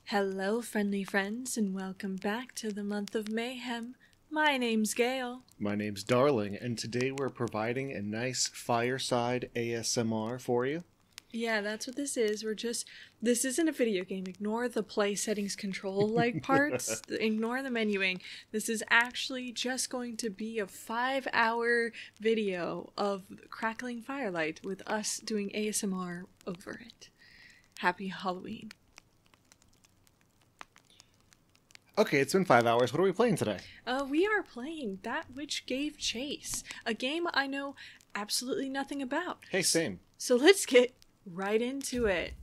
Hello, friendly friends, and welcome back to the month of mayhem. My name's Gail. My name's Darling, and today we're providing a nice fireside ASMR for you. Yeah, that's what this is. This isn't a video game. Ignore the play settings control-like parts. Ignore the menuing. This is actually just going to be a 5-hour video of crackling firelight with us doing ASMR over it. Happy Halloween. Okay, it's been 5 hours. What are we playing today? We are playing That Which Gave Chase, a game I know absolutely nothing about. Hey, same. So let's get right into it.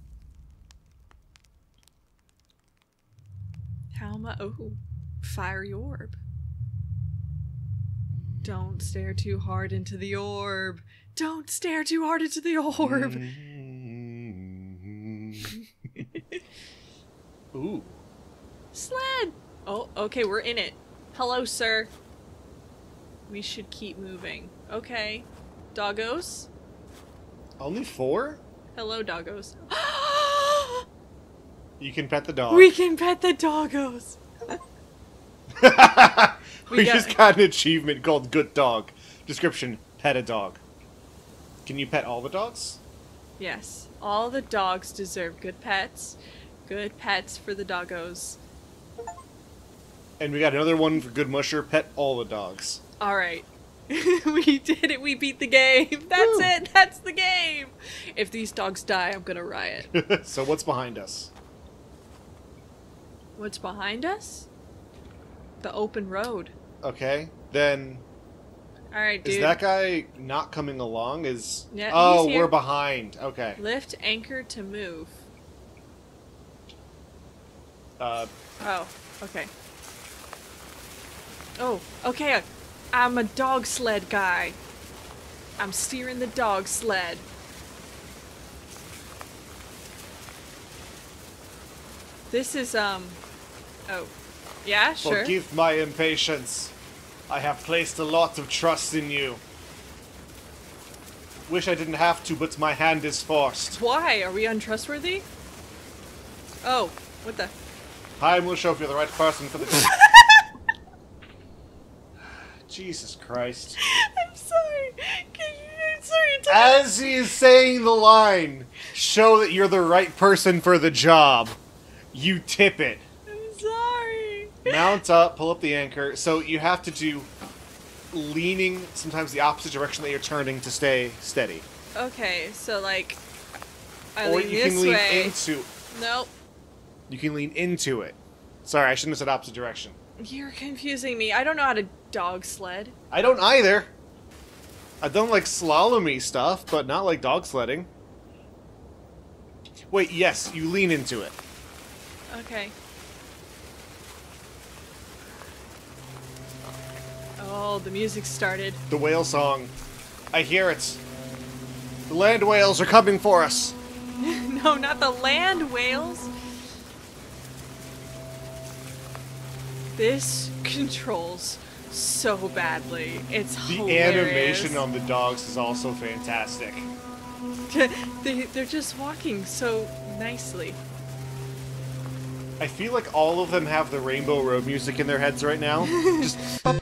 Oh, fiery orb. Don't stare too hard into the orb. Don't stare too hard into the orb. Ooh. Sled! Oh, okay, we're in it. Hello, sir. We should keep moving. Okay. Doggos? Only 4? Hello, doggos. You can pet the dog. We can pet the doggos! we just got an achievement called Good Dog. Description, pet a dog. Can you pet all the dogs? Yes. All the dogs deserve good pets. Good pets for the doggos. And we got another one for Good Musher, pet all the dogs. Alright. We did it. We beat the game. That's Woo. it. That's the game. If these dogs die, I'm gonna riot. So what's behind us? What's behind us? The open road. Okay, then... Alright, dude. Is that guy not coming along? Yeah, oh, he's here. we're behind. Okay. Lift anchor to move. Uh, Oh, okay. Oh, okay. I'm a dog sled guy. I'm steering the dog sled. This is, oh. Yeah, sure. Forgive my impatience. I have placed a lot of trust in you. Wish I didn't have to, but my hand is forced. Why? Are we untrustworthy? Oh, what the? Time will show if you're the right person for the... Jesus Christ. I'm sorry. I'm sorry. As he is saying the line, show that you're the right person for the job, you tip it. I'm sorry. Mount up, pull up the anchor. So you have to do leaning sometimes the opposite direction that you're turning to stay steady. Okay, so like, I Or lean you this can lean way. into... Nope. You can lean into it. Sorry, I shouldn't have said opposite direction. You're confusing me. I don't know how to dog sled. I don't either. I've done like slalomy stuff, but not like dog sledding. Wait, yes, you lean into it. Okay. Oh, the music started. The whale song. I hear it. The land whales are coming for us. No, not the land whales. This controls so badly. It's The hilarious. animation on the dogs is also fantastic. They're just walking so nicely. I feel like all of them have the Rainbow Road music in their heads right now. Just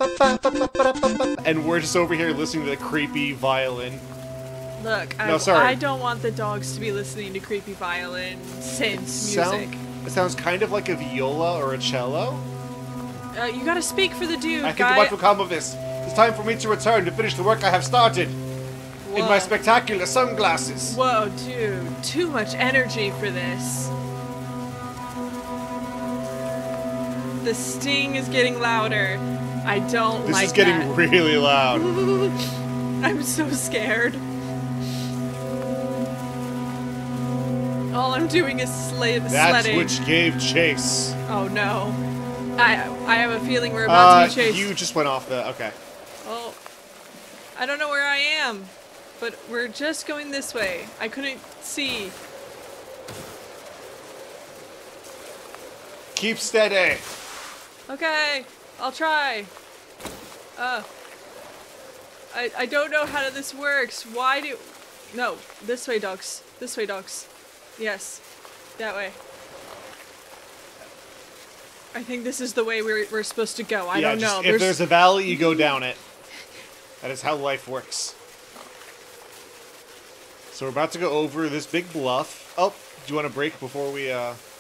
and we're just over here listening to the creepy violin. Look, No, sorry. I don't want the dogs to be listening to creepy violin synth music. It sounds kind of like a viola or a cello. You gotta speak for the dude, I think guy. what will come of this. It's time for me to return to finish the work I have started. In my Whoa. spectacular sunglasses. Whoa, dude. Too much energy for this. The sting is getting louder. I don't This like is getting that. really loud. I'm so scared. All I'm doing is That sledding. which gave chase. Oh no. I have a feeling we're about to be chased. You just went off the... Okay. Oh. I don't know where I am. But we're just going this way. I couldn't see. Keep steady. Okay, I'll try. I don't know how this works. Why do... No, this way, dogs. This way, dogs. Yes, that way. I think this is the way we're supposed to go. I don't know. If there's a valley, you go down it. That is how life works. So we're about to go over this big bluff. Oh, do you want to break before we,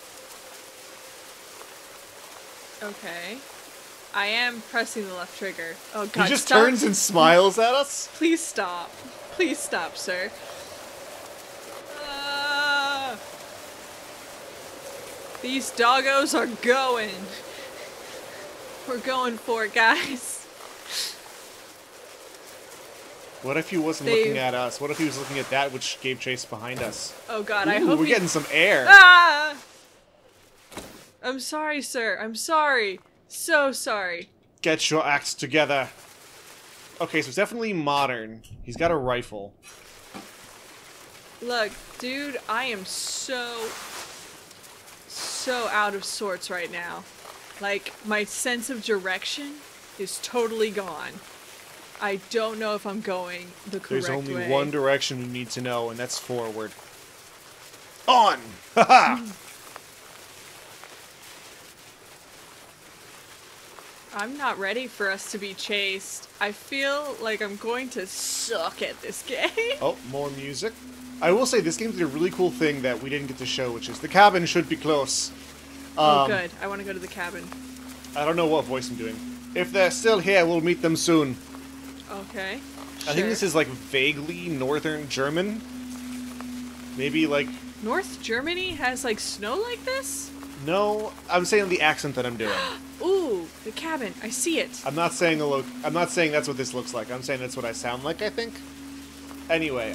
Okay. I am pressing the left trigger. Oh god, He just stop. turns and smiles at us? Please stop. Please stop, sir. These doggos are going. We're going for it, guys. What if he wasn't looking at us? What if he was looking at that which gave chase behind us? Oh god, Ooh, I hope we're getting some air. Ah! I'm sorry, sir. I'm sorry. So sorry. Get your act together. Okay, so it's definitely modern. He's got a rifle. Look, dude, I am so out of sorts right now. Like, my sense of direction is totally gone. I don't know if I'm going the correct way. There's only one direction you need to know, and that's forward. On! Haha! I'm not ready for us to be chased. I feel like I'm going to suck at this game. Oh, more music. I will say, this game did a really cool thing that we didn't get to show, which is the cabin should be close. Oh, good. I want to go to the cabin. I don't know what voice I'm doing. If they're still here, we'll meet them soon. Okay. I think this is, like, vaguely northern German. Maybe, like... North Germany has, like, snow like this? No, I'm saying the accent that I'm doing. Ooh, the cabin. I see it. I'm not saying I'm not saying that's what this looks like. I'm saying that's what I sound like, I think. Anyway,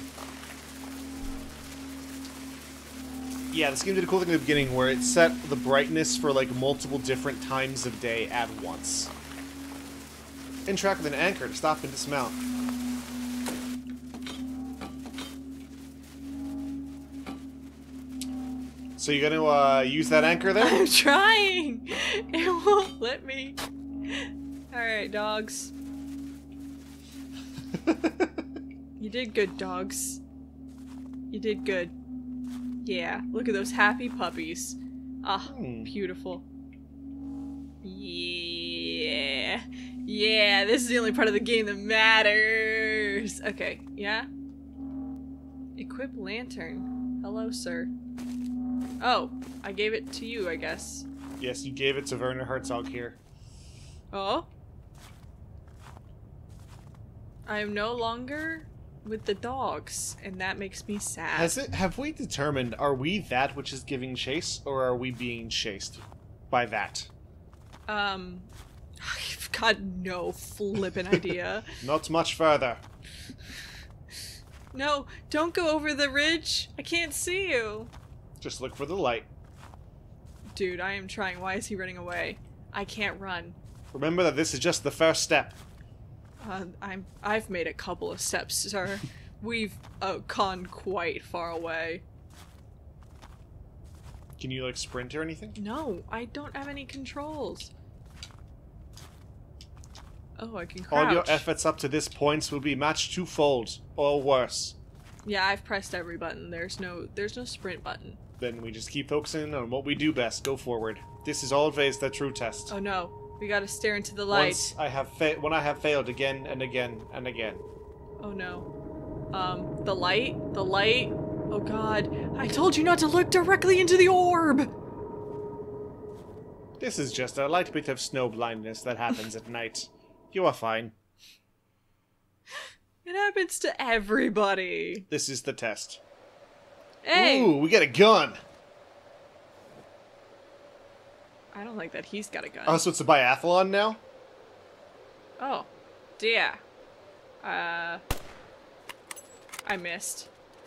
yeah, this game did a cool thing at the beginning where it set the brightness for, like, multiple different times of day at once. Interact with an anchor to stop and dismount. So you're gonna, use that anchor there? I'm trying. It won't let me. Alright, dogs. You did good, dogs. You did good. Yeah, look at those happy puppies. Ah, beautiful. Yeah. Yeah, this is the only part of the game that matters. Okay, yeah? Equip lantern. Hello, sir. Oh, I gave it to you, I guess. Yes, you gave it to Werner Herzog here. Oh? I am no longer with the dogs, and that makes me sad. Have we determined, are we that which is giving chase, or are we being chased by that? I've got no flippin' idea. Not much further. No, don't go over the ridge. I can't see you. Just look for the light. Dude, I am trying. Why is he running away? I can't run. Remember that this is just the first step. I've made a couple of steps, sir. We've gone quite far away. Can you, like, sprint or anything? No, I don't have any controls. Oh, I can crouch. All your efforts up to this point will be matched twofold, or worse. Yeah, I've pressed every button. There's no sprint button. Then we just keep focusing on what we do best. Go forward. This is always the true test. Oh no, we gotta stare into the light. When I have failed again and again and again. Oh no. The light? Oh god. I told you not to look directly into the orb! This is just a light bit of snow blindness that happens at night. You are fine. It happens to everybody. This is the test. Hey! Ooh, we get a gun! I don't like that he's got a gun. Oh, so it's a biathlon now? Oh. Dear. I missed.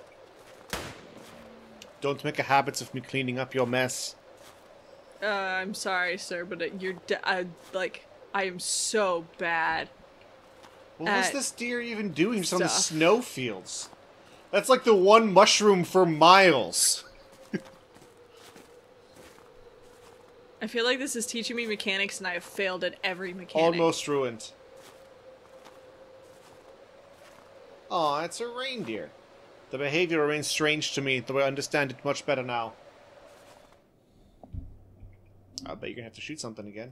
Don't make a habit of me cleaning up your mess. I'm sorry, sir, but I am so bad. What was this deer even doing just on the snowfields? That's like the one mushroom for miles. I feel like this is teaching me mechanics and I have failed at every mechanic. Almost ruined. Aw, it's a reindeer. The behavior remains strange to me, though I understand it much better now. I bet you're gonna have to shoot something again.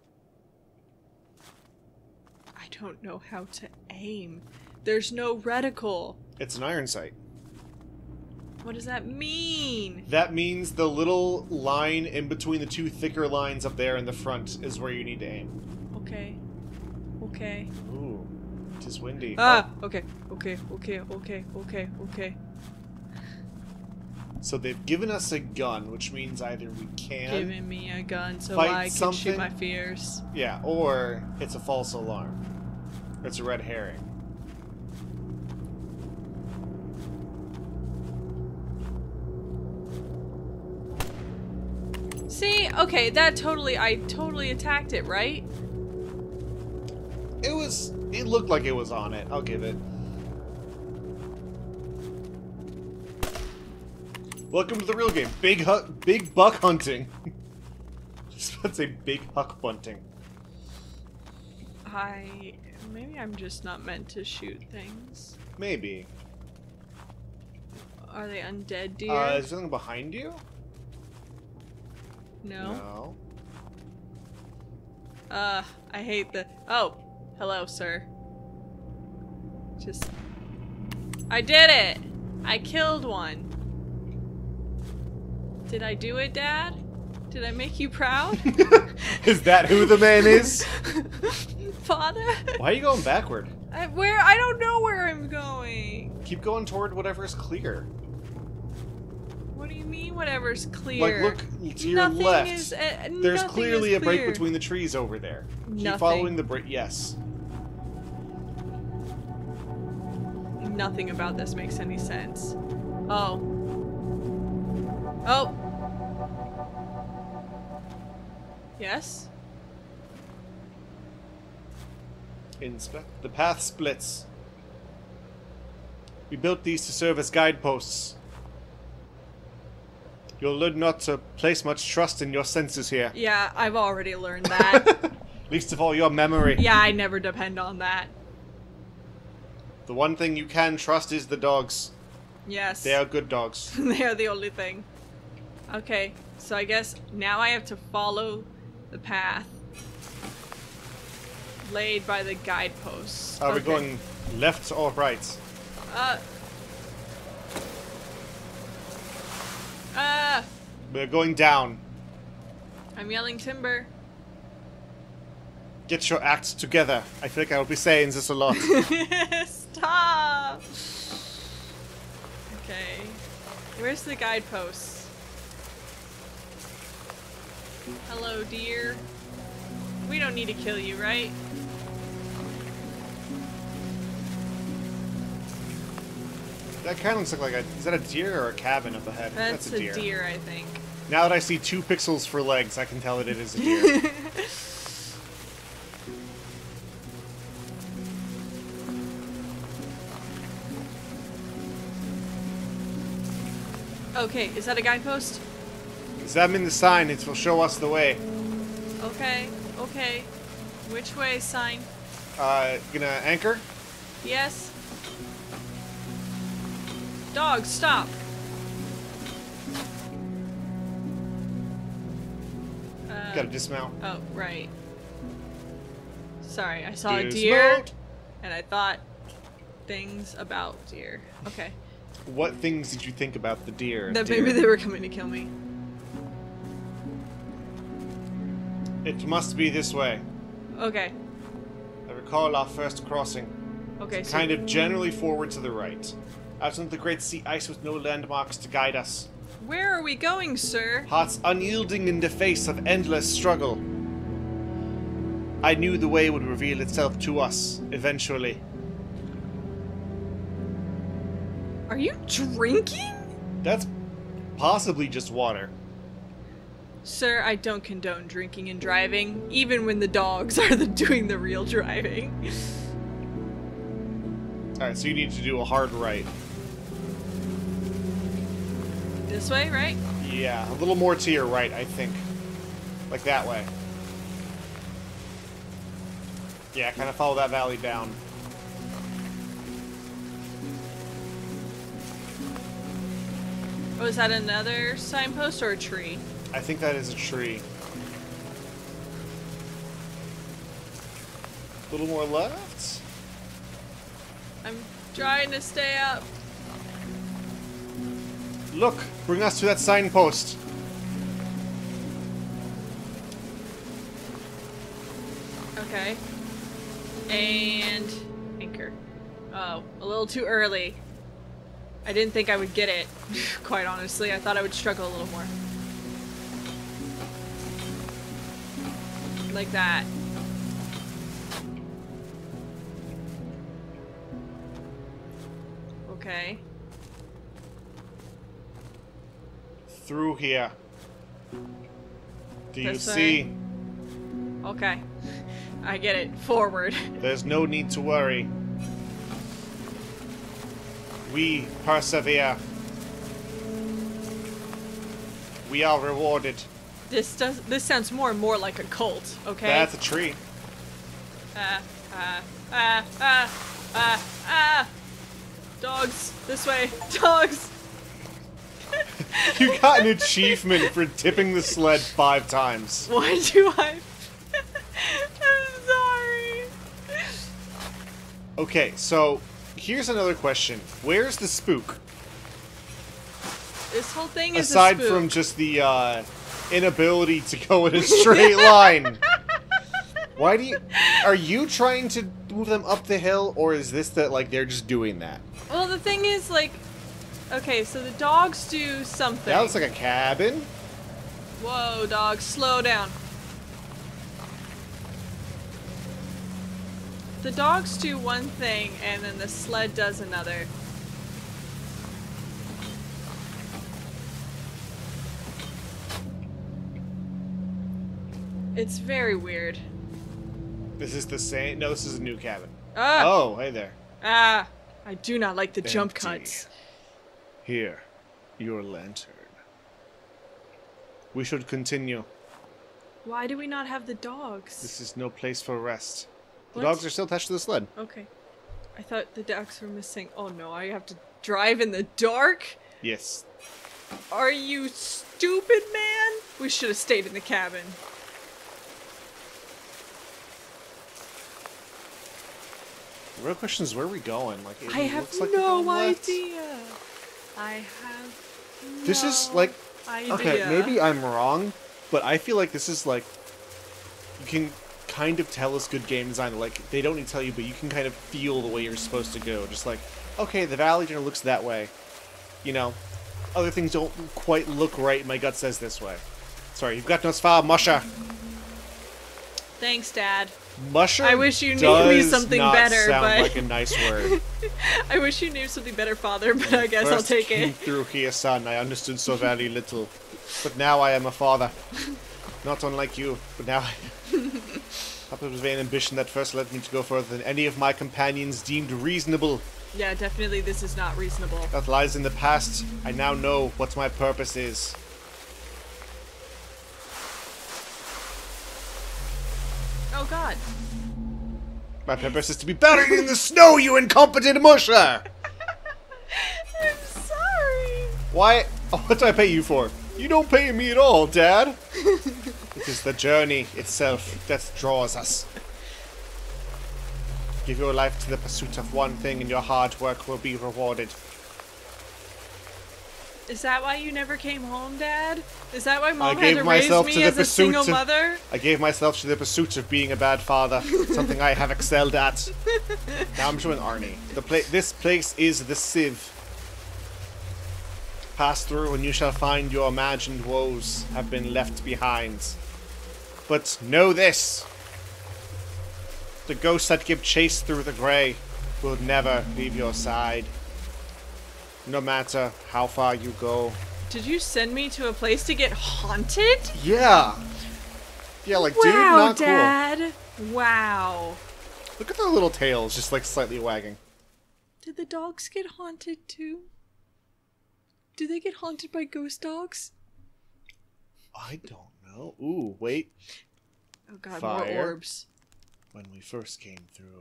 I don't know how to aim. There's no reticle. It's an iron sight. What does that mean? That means the little line in between the two thicker lines up there in the front is where you need to aim. Okay. Okay. Ooh, it is windy. Ah! Okay. Okay. Okay. Okay. Okay. Okay. So they've given us a gun, which means either we can... Giving me a gun so fight I can something. shoot my fears. Yeah, or it's a false alarm. It's a red herring. See? Okay, I totally attacked it, right? It looked like it was on it. I'll give it. Welcome to the real game. Big buck hunting. Just about to say big huck bunting. Maybe I'm just not meant to shoot things. Maybe. Are they undead deer? Is there something behind you? No. I hate the... Oh, hello, sir. I did it! I killed one. Did I do it, Dad? Did I make you proud? Is that who the man is? Father? Why are you going backward? I don't know where I'm going. Keep going toward whatever's clear. What do you mean whatever's clear? Like, look to your Nothing left. Is, There's nothing clearly is a break clear. between the trees over there. Nothing. Keep following the break. Yes. Nothing about this makes any sense. Oh. Oh. Yes? Inspect. The path splits. We built these to serve as guideposts. You'll learn not to place much trust in your senses here. Yeah, I've already learned that. Least of all your memory. Yeah, I never depend on that. The one thing you can trust is the dogs. Yes. They are good dogs. They are the only thing. Okay, so I guess now I have to follow the path laid by the guideposts. Are we Okay. going left or right? We're going down. I'm yelling timber. Get your act together. I feel like I will be saying this a lot. Stop! Okay. Where's the guideposts? Hello, deer. We don't need to kill you, right? That kind of looks like a... Is that a deer or a cabin up ahead? That's a deer, I think. Now that I see 2 pixels for legs, I can tell that it is a deer. Okay, is that a guidepost? Examine the sign, it will show us the way. Okay, okay. Which way, sign? Gonna anchor? Yes. Dog, stop. Gotta dismount. Oh, right. Sorry, I saw a Dismount. deer, and I thought things about deer. Okay. What things did you think about the deer? That maybe they were coming to kill me. It must be this way. Okay. I recall our first crossing. Okay, so Kind of generally forward to the right. Out into the great sea ice with no landmarks to guide us. where are we going, sir? Hearts unyielding in the face of endless struggle. I knew the way would reveal itself to us, eventually. Are you drinking? That's possibly just water. Sir, I don't condone drinking and driving, even when the dogs are doing the real driving. Alright, so you need to do a hard right. This way, right? Yeah, a little more to your right, I think. Like that way. Yeah, kind of follow that valley down. Oh, is that another signpost or a tree? I think that is a tree. A little more left. I'm trying to stay up. Look, bring us to that signpost. Okay. And anchor. Oh, a little too early. I didn't think I would get it, quite honestly. I thought I would struggle a little more. Like that. Okay. Through here. Do you This way? see? Okay. I get it. Forward. There's no need to worry. We persevere. We are rewarded. This sounds more and more like a cult, okay? That's a tree. Dogs, this way. Dogs. You got an achievement for tipping the sled 5 times. Why do I? I'm sorry. Okay, so here's another question. Where's the spook? This whole thing is Aside a spook. from just the inability to go in a straight line. Why do you... Are you trying to move them up the hill, or is this that, like, they're just doing that? Well, the thing is, like, okay, so the dogs do something. That looks like a cabin. Whoa, dogs, slow down. The dogs do one thing, and then the sled does another. It's very weird. This is the same... No, this is a new cabin. Ah! Oh, hey there. Ah! I do not like the jump Empty. cuts. Here, your lantern. We should continue. Why do we not have the dogs? This is no place for rest. The What? dogs are still attached to the sled. Okay. I thought the dogs were missing. Oh no, I have to drive in the dark? Yes. Are you stupid, man? We should have stayed in the cabin. The real question is, where are we going? Like, it I have looks like we're no going left. idea. I have This no is like... idea. Okay, maybe I'm wrong, but I feel like this is like... You can kind of tell it's good game design. Like, they don't need to tell you, but you can kind of feel the way you're supposed to go. Just like, okay, the valley generally looks that way. You know, other things don't quite look right. My gut says this way. Sorry, you've got no far, Musha. Thanks, Dad. Musher. I wish you knew me does something not better, sound but- like a nice word. I wish you knew something better, Father, but I guess I'll First take came it. through here, son. I understood so very little, but now I am a father. Not unlike you, but now Perhaps it was vain ambition that first led me to go further than any of my companions deemed reasonable. Yeah, definitely this is not reasonable. That lies in the past. I now know what my purpose is. Oh god. My purpose is to be buried in the snow, you incompetent musher! I'm sorry. Why? Oh, what do I pay you for? You don't pay me at all, Dad. It is the journey itself that draws us. Give your life to the pursuit of one thing and your hard work will be rewarded. Is that why you never came home, Dad? Is that why I Mom had gave to raise myself me to the as a pursuit single of- mother? I gave myself to the pursuit of being a bad father, something I have excelled at. Now I'm showing Arnie. This place is the Civ. Pass through and you shall find your imagined woes have been left behind. But know this. The ghosts that give chase through the grey will never leave your side. No matter how far you go. Did you send me to a place to get haunted? Yeah. Yeah, like, dude, Wow, not Dad. Wow. cool. Look at their little tails just, like, slightly wagging. Did the dogs get haunted too? Do they get haunted by ghost dogs? I don't know. Ooh, wait. Oh god, Fire. more orbs. When we first came through.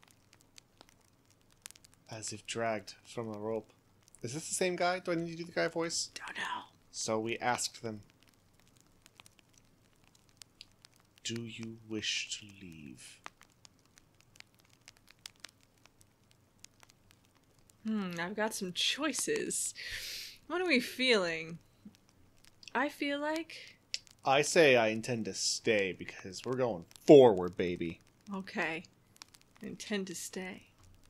As if dragged from a rope. Is this the same guy? Do I need to do the guy voice? Don't know. So we asked them. Do you wish to leave? I've got some choices. What are we feeling? I feel like... I say I intend to stay because we're going forward, baby. Okay. I intend to stay.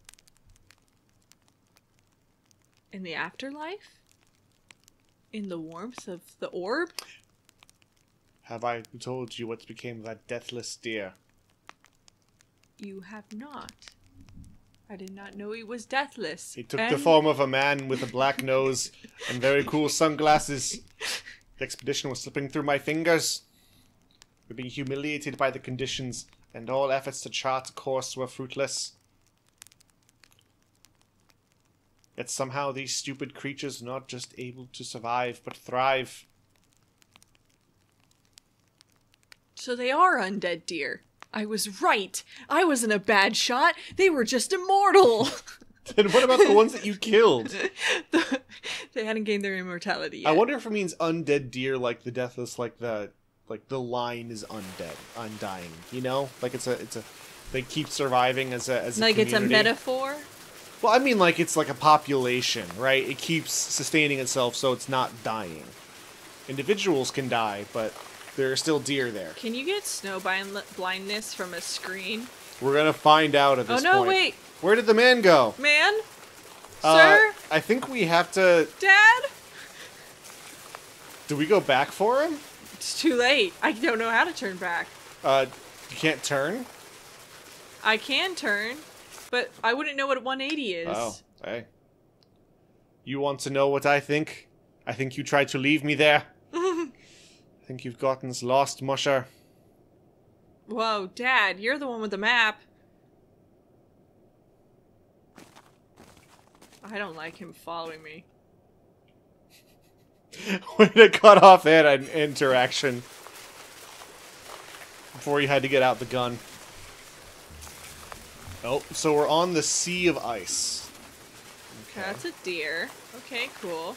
In the afterlife? In the warmth of the orb? Have I told you what became of that deathless deer? You have not. I did not know he was deathless. He took the form of a man with a black nose and very cool sunglasses. The expedition was slipping through my fingers. We're being humiliated by the conditions, and all efforts to chart a course were fruitless. Yet somehow these stupid creatures are not just able to survive, but thrive. So they are undead deer. I was right. I wasn't a bad shot. They were just immortal. Then what about the ones that you killed? They hadn't gained their immortality yet. I wonder if it means undead deer, like the deathless, like the line is undead, undying. You know, like it's a they keep surviving as a like community. It's a metaphor. Well, I mean, like it's like a population, right? It keeps sustaining itself, so it's not dying. Individuals can die, but there are still deer there. Can you get snow blindness from a screen? We're gonna find out at this point. Oh no! Wait, where did the man go? man, sir, I think we have to. Dad. Do we go back for him? It's too late. I don't know how to turn back. You can't turn? I can turn, but I wouldn't know what a 180 is. Oh, hey. You want to know what I think? I think you tried to leave me there. I think you've gotten lost, Musher. Whoa, Dad, you're the one with the map. I don't like him following me. Way to cut off that interaction before you had to get out the gun. Oh, so we're on the Sea of Ice. Okay. That's a deer. Okay, cool.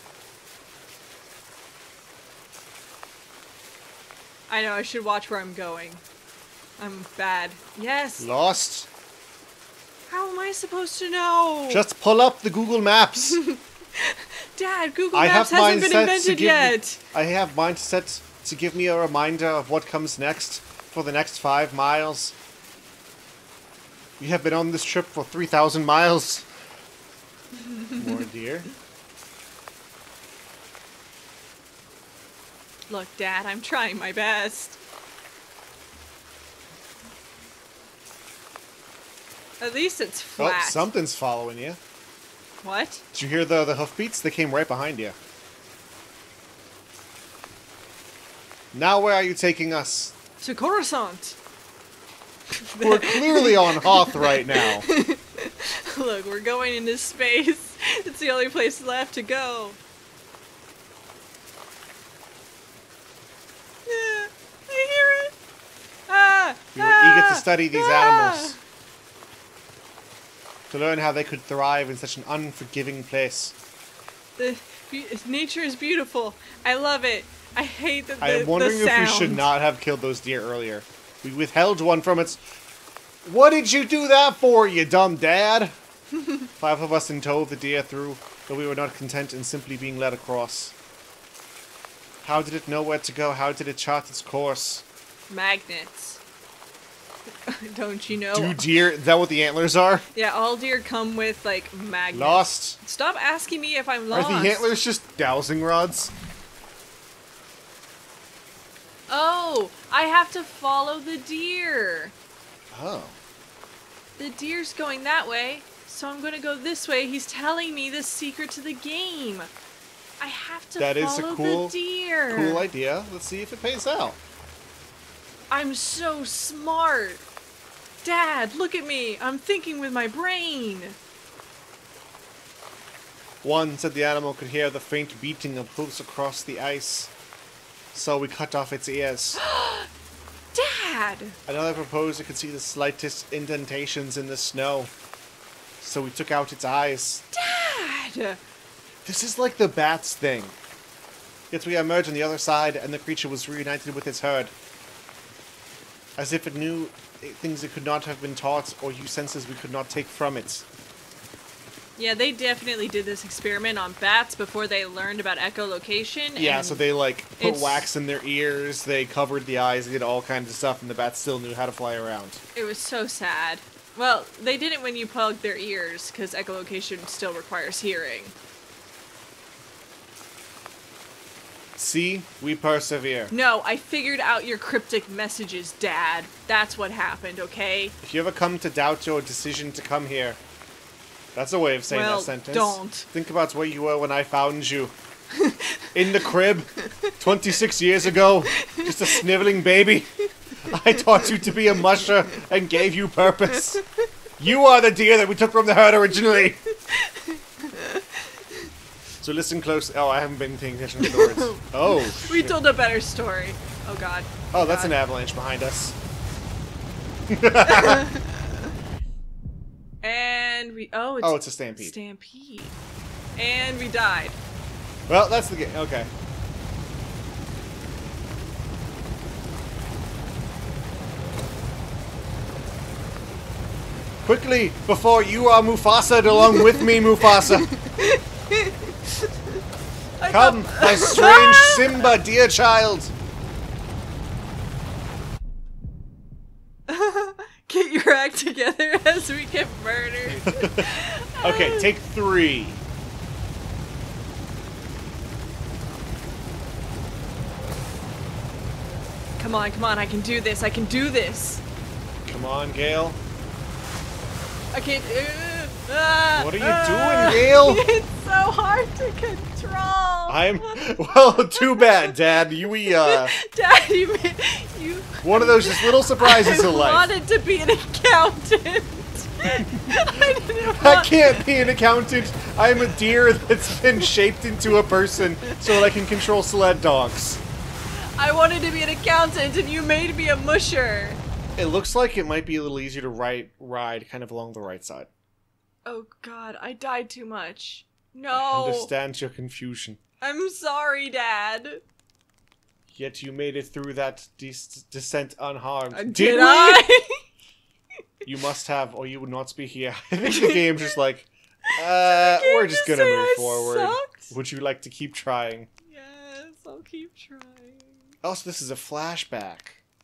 I know, I should watch where I'm going. I'm bad. Yes! Lost? How am I supposed to know? Just pull up the Google Maps. Dad, Google Maps hasn't been invented yet. I have mine set to give me a reminder of what comes next for the next 5 miles. We have been on this trip for 3,000 miles. More deer. Look, Dad, I'm trying my best. At least it's flat. Oh, something's following you. What? Did you hear the hoofbeats? They came right behind you. Now where are you taking us? To Coruscant. We're clearly on Hoth right now. Look, we're going into space. It's the only place left to go. Yeah, I hear it. Ah! We were eager to study these animals. To learn how they could thrive in such an unforgiving place. Nature is beautiful. I love it. I hate the sound. I am wondering if we should not have killed those deer earlier. We withheld one from its... What did you do that for, you dumb dad? 5 of us in tow of the deer through, though we were not content in simply being led across. How did it know where to go? How did it chart its course? Magnets. Don't you know? Do deer... Is that what the antlers are? Yeah, all deer come with, like, magnets. Lost? Stop asking me if I'm lost. Are the antlers just dowsing rods? Oh, I have to follow the deer. Oh. The deer's going that way, so I'm going to go this way. He's telling me the secret to the game. I have to follow the deer. Cool idea. Let's see if it pays out. I'm so smart. Dad, look at me. I'm thinking with my brain. 1 said the animal could hear the faint beating of hooves across the ice. So we cut off its ears. Dad! Another proposed it could see the slightest indentations in the snow. So we took out its eyes. Dad! This is like the bats thing. Yet we emerged on the other side and the creature was reunited with its herd. As if it knew things it could not have been taught or use senses we could not take from it. Yeah, they definitely did this experiment on bats before they learned about echolocation. Yeah, and so they like put it's- wax in their ears, they covered the eyes, they did all kinds of stuff, and the bats still knew how to fly around. It was so sad. Well, they didn't when you plugged their ears, because echolocation still requires hearing. See, we persevere. No, I figured out your cryptic messages, Dad. That's what happened, okay? If you ever come to doubt your decision to come here, that's a way of saying Well, that sentence. don't. Think about where you were when I found you. In the crib, 26 years ago, just a sniveling baby. I taught you to be a musher and gave you purpose. You are the deer that we took from the herd originally. So listen close. Oh, I haven't been paying attention to the words. Oh. We shit. told a better story. Oh god. Oh, that's God. an avalanche behind us. And we... Oh, It's a stampede. Stampede. And we died. Well, that's the game. Okay. Quickly, before you are Mufasa along with me, Mufasa. Come, my strange Simba, dear child. Get your act together as we get murdered. Okay, take 3. Come on, I can do this, I can do this. Come on, Gale. I can't... What are you doing, Gale? It's so hard to control. Well, too bad, Dad. Dad, you One of those just little surprises I in life. wanted to be an accountant. I didn't I want... can't be an accountant. I'm a deer that's been shaped into a person so that I can control sled dogs. I wanted to be an accountant, and you made me a musher. It looks like it might be a little easier to ride kind of along the right side. Oh god, I died too much. I No. understand your confusion. I'm sorry, Dad. Yet you made it through that descent unharmed. Did we? I? You must have, or you would not be here. I think the game's just like, we're just gonna say move I forward. sucked? Would you like to keep trying? Yes, I'll keep trying. Also, this is a flashback.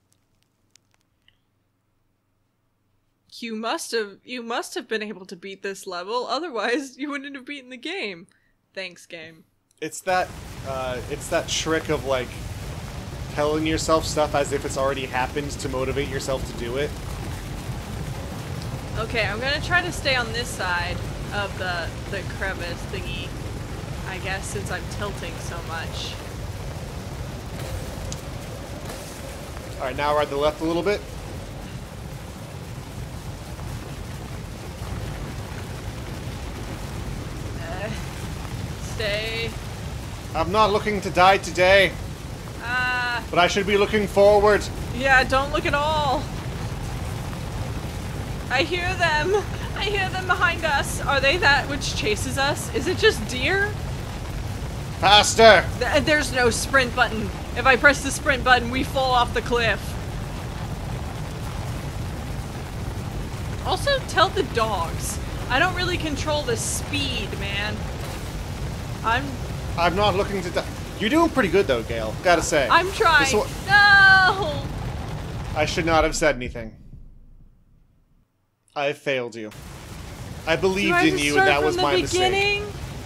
You must have been able to beat this level, otherwise you wouldn't have beaten the game. Thanks, game. It's that trick of like telling yourself stuff as if it's already happened to motivate yourself to do it. Okay, I'm gonna try to stay on this side of the crevice thingy, I guess, since I'm tilting so much. Alright, now ride the left a little bit. Stay. I'm not looking to die today, but I should be looking forward. Yeah, don't look at all. I hear them. I hear them behind us. Are they that which chases us? Is it just deer? Faster! There's no sprint button. If I press the sprint button, we fall off the cliff. Also, tell the dogs. I don't really control the speed, man. I'm not looking to die. You're doing pretty good though, Gale. Gotta say. I'm trying. This one- No! I should not have said anything. I failed you. I Do believed I in you, and that was my mistake. beginning?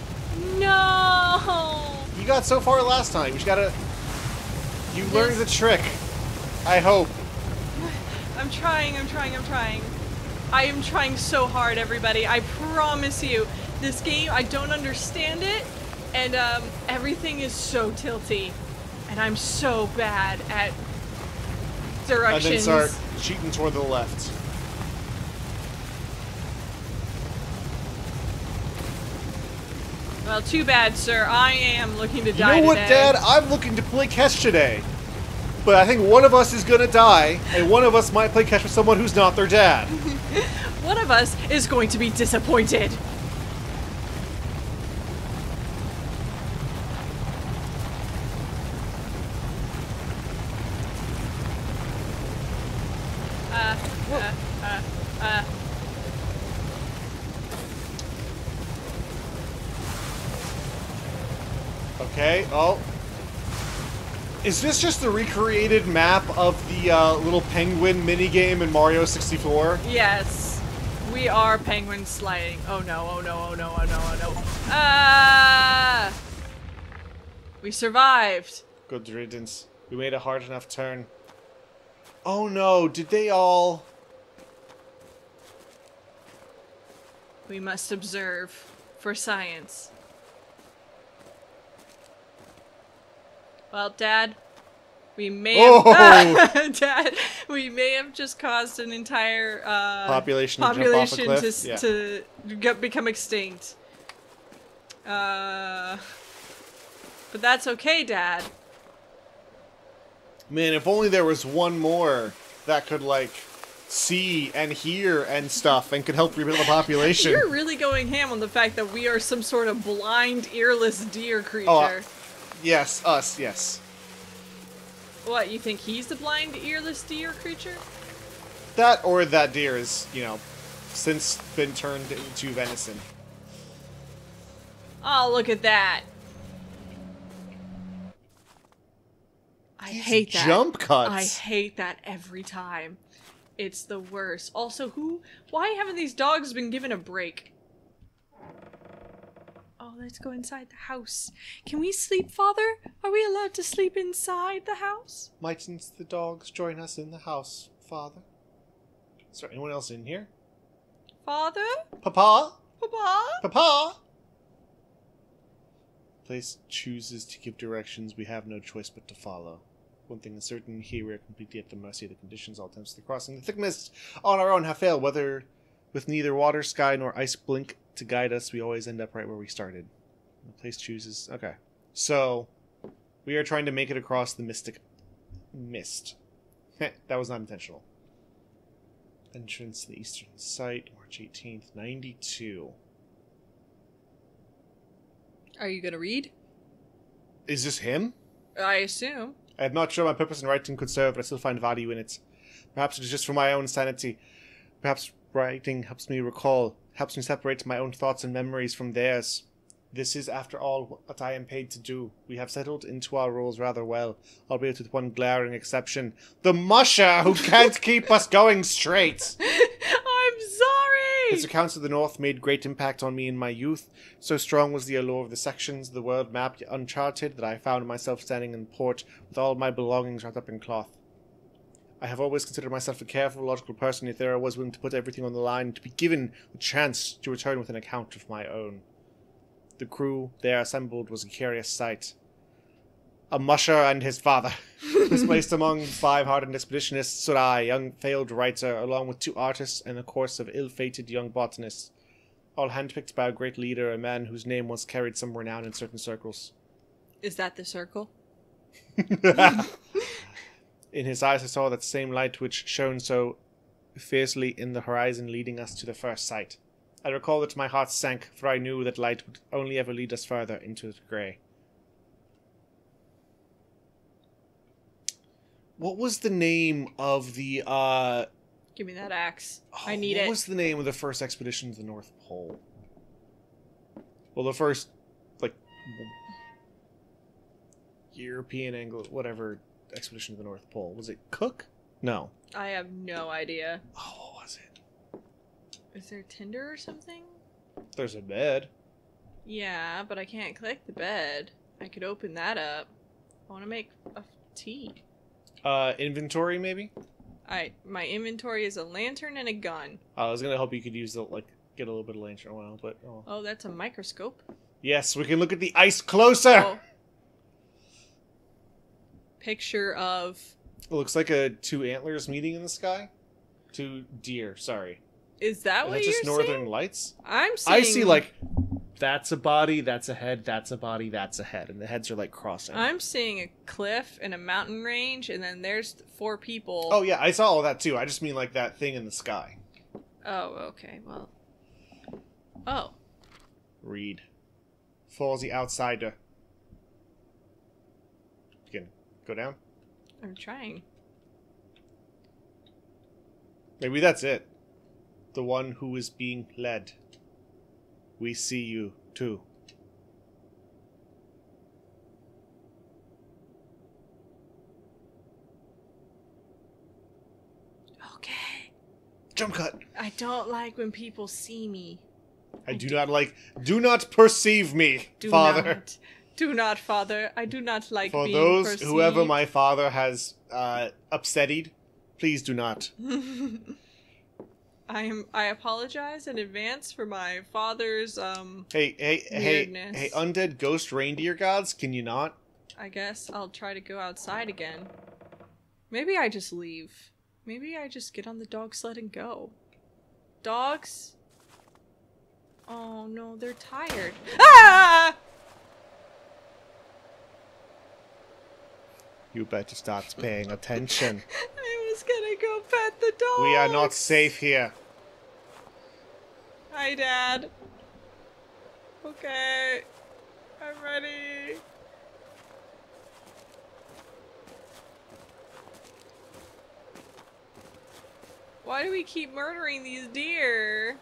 No! You got so far last time. You just gotta. You learned the trick. I hope. I'm trying. I am trying so hard, everybody. I promise you. This game, I don't understand it, and everything is so tilty, and I'm so bad at directions. And then start cheating toward the left. Well, too bad, sir. I am looking to You die know what, today. Dad? I'm looking to play catch today. But I think one of us is gonna die, and one of us might play catch with someone who's not their dad. One of us is going to be disappointed. Okay, oh. Is this just the recreated map of the little penguin minigame in Mario 64? Yes. We are penguin sliding. Oh no, oh no, oh no, oh no, oh no. Ah! We survived. Good riddance. We made a hard enough turn. Oh no, did they all... We must observe for science. Well, Dad, we may have Dad, we may have just caused an entire population to jump off a cliff. to become extinct. But that's okay, Dad. Man, if only there was one more that could, like, see and hear and stuff and could help rebuild the population. You're really going ham on the fact that we are some sort of blind, earless deer creature. Oh, yes, us, yes. What, you think he's the blind, earless deer creature? That or that deer is, you know, since been turned into venison. Oh, look at that. I hate that. Jump cuts. I hate that every time. It's the worst. Also, why haven't these dogs been given a break? Oh, let's go inside the house. Can we sleep, Father? Are we allowed to sleep inside the house? Mightn't the dogs join us in the house, Father? Is there anyone else in here? Father? Papa? Papa? Papa? Place chooses to give directions we have no choice but to follow. One thing is certain, here we are completely at the mercy of the conditions. All attempts to crossing the thick mist on our own have failed. Whether with neither water, sky, nor ice blink to guide us, we always end up right where we started. The place chooses... Okay. So, we are trying to make it across the mystic mist. That was not intentional. Entrance to the eastern site, March 18th, 92. Are you gonna read? Is this him? I assume. I am not sure my purpose in writing could serve, but I still find value in it. Perhaps it is just for my own sanity. Perhaps writing helps me recall, helps me separate my own thoughts and memories from theirs. This is, after all, what I am paid to do. We have settled into our roles rather well, albeit with one glaring exception. The musher who can't keep us going straight! I'm sorry! His accounts of the North made great impact on me in my youth. So strong was the allure of the sections of the world map uncharted that I found myself standing in port with all my belongings wrapped up in cloth. I have always considered myself a careful, logical person, yet there I was willing to put everything on the line to be given the chance to return with an account of my own. The crew there assembled was a curious sight. A musher and his father. Misplaced among 5 hardened expeditionists stood I, young failed writer, along with 2 artists and a course of ill-fated young botanists, all handpicked by a great leader, a man whose name once carried some renown in certain circles. Is that the circle? In his eyes I saw that same light which shone so fiercely in the horizon leading us to the first sight. I recall that my heart sank, for I knew that light would only ever lead us further into the grey. What was the name of the, Give me that axe. I Oh, need it. What was the name of the first expedition to the North Pole? Well, the first, like, European, Anglo, whatever, expedition to the North Pole. Was it Cook? No. I have no idea. Oh, what was it? Is there Tinder or something? There's a bed. Yeah, but I can't click the bed. I could open that up. I want to make a tea. Inventory, maybe? My inventory is a lantern and a gun. I was gonna hope you could use the, like, get a little bit of lantern a while, but... Oh. Oh, that's a microscope. Yes, we can look at the ice closer! Oh. Picture of... It looks like 2 antlers meeting in the sky. 2 deer, sorry. Is that Is what that you're just northern seeing? lights? I'm seeing... I see, like, that's a body, that's a head, that's a body, that's a head, and the heads are, like, crossing. I'm seeing a cliff and a mountain range, and then there's 4 people. Oh, yeah, I saw all that, too. I just mean, like, that thing in the sky. Oh, okay, well... Oh. Read. Falls the outsider. You can go down? I'm trying. Maybe that's it. The one who is being led. We see you, too. Jump cut. I don't like when people see me. I do not like. Do not perceive me, Do Father. not. Do not, Father. I do not like For being those perceived. whoever my father has upsetted, please do not. I apologize in advance for my father's Hey, weirdness. hey, undead ghost reindeer gods, can you not? I guess I'll try to go outside again. Maybe I just leave. Maybe I just get on the dog sled and go. Dogs? Oh no, they're tired. Ah! You better start paying attention. I was gonna go pet the dog. We are not safe here. Hi, Dad. Okay. I'm ready. Why do we keep murdering these deer?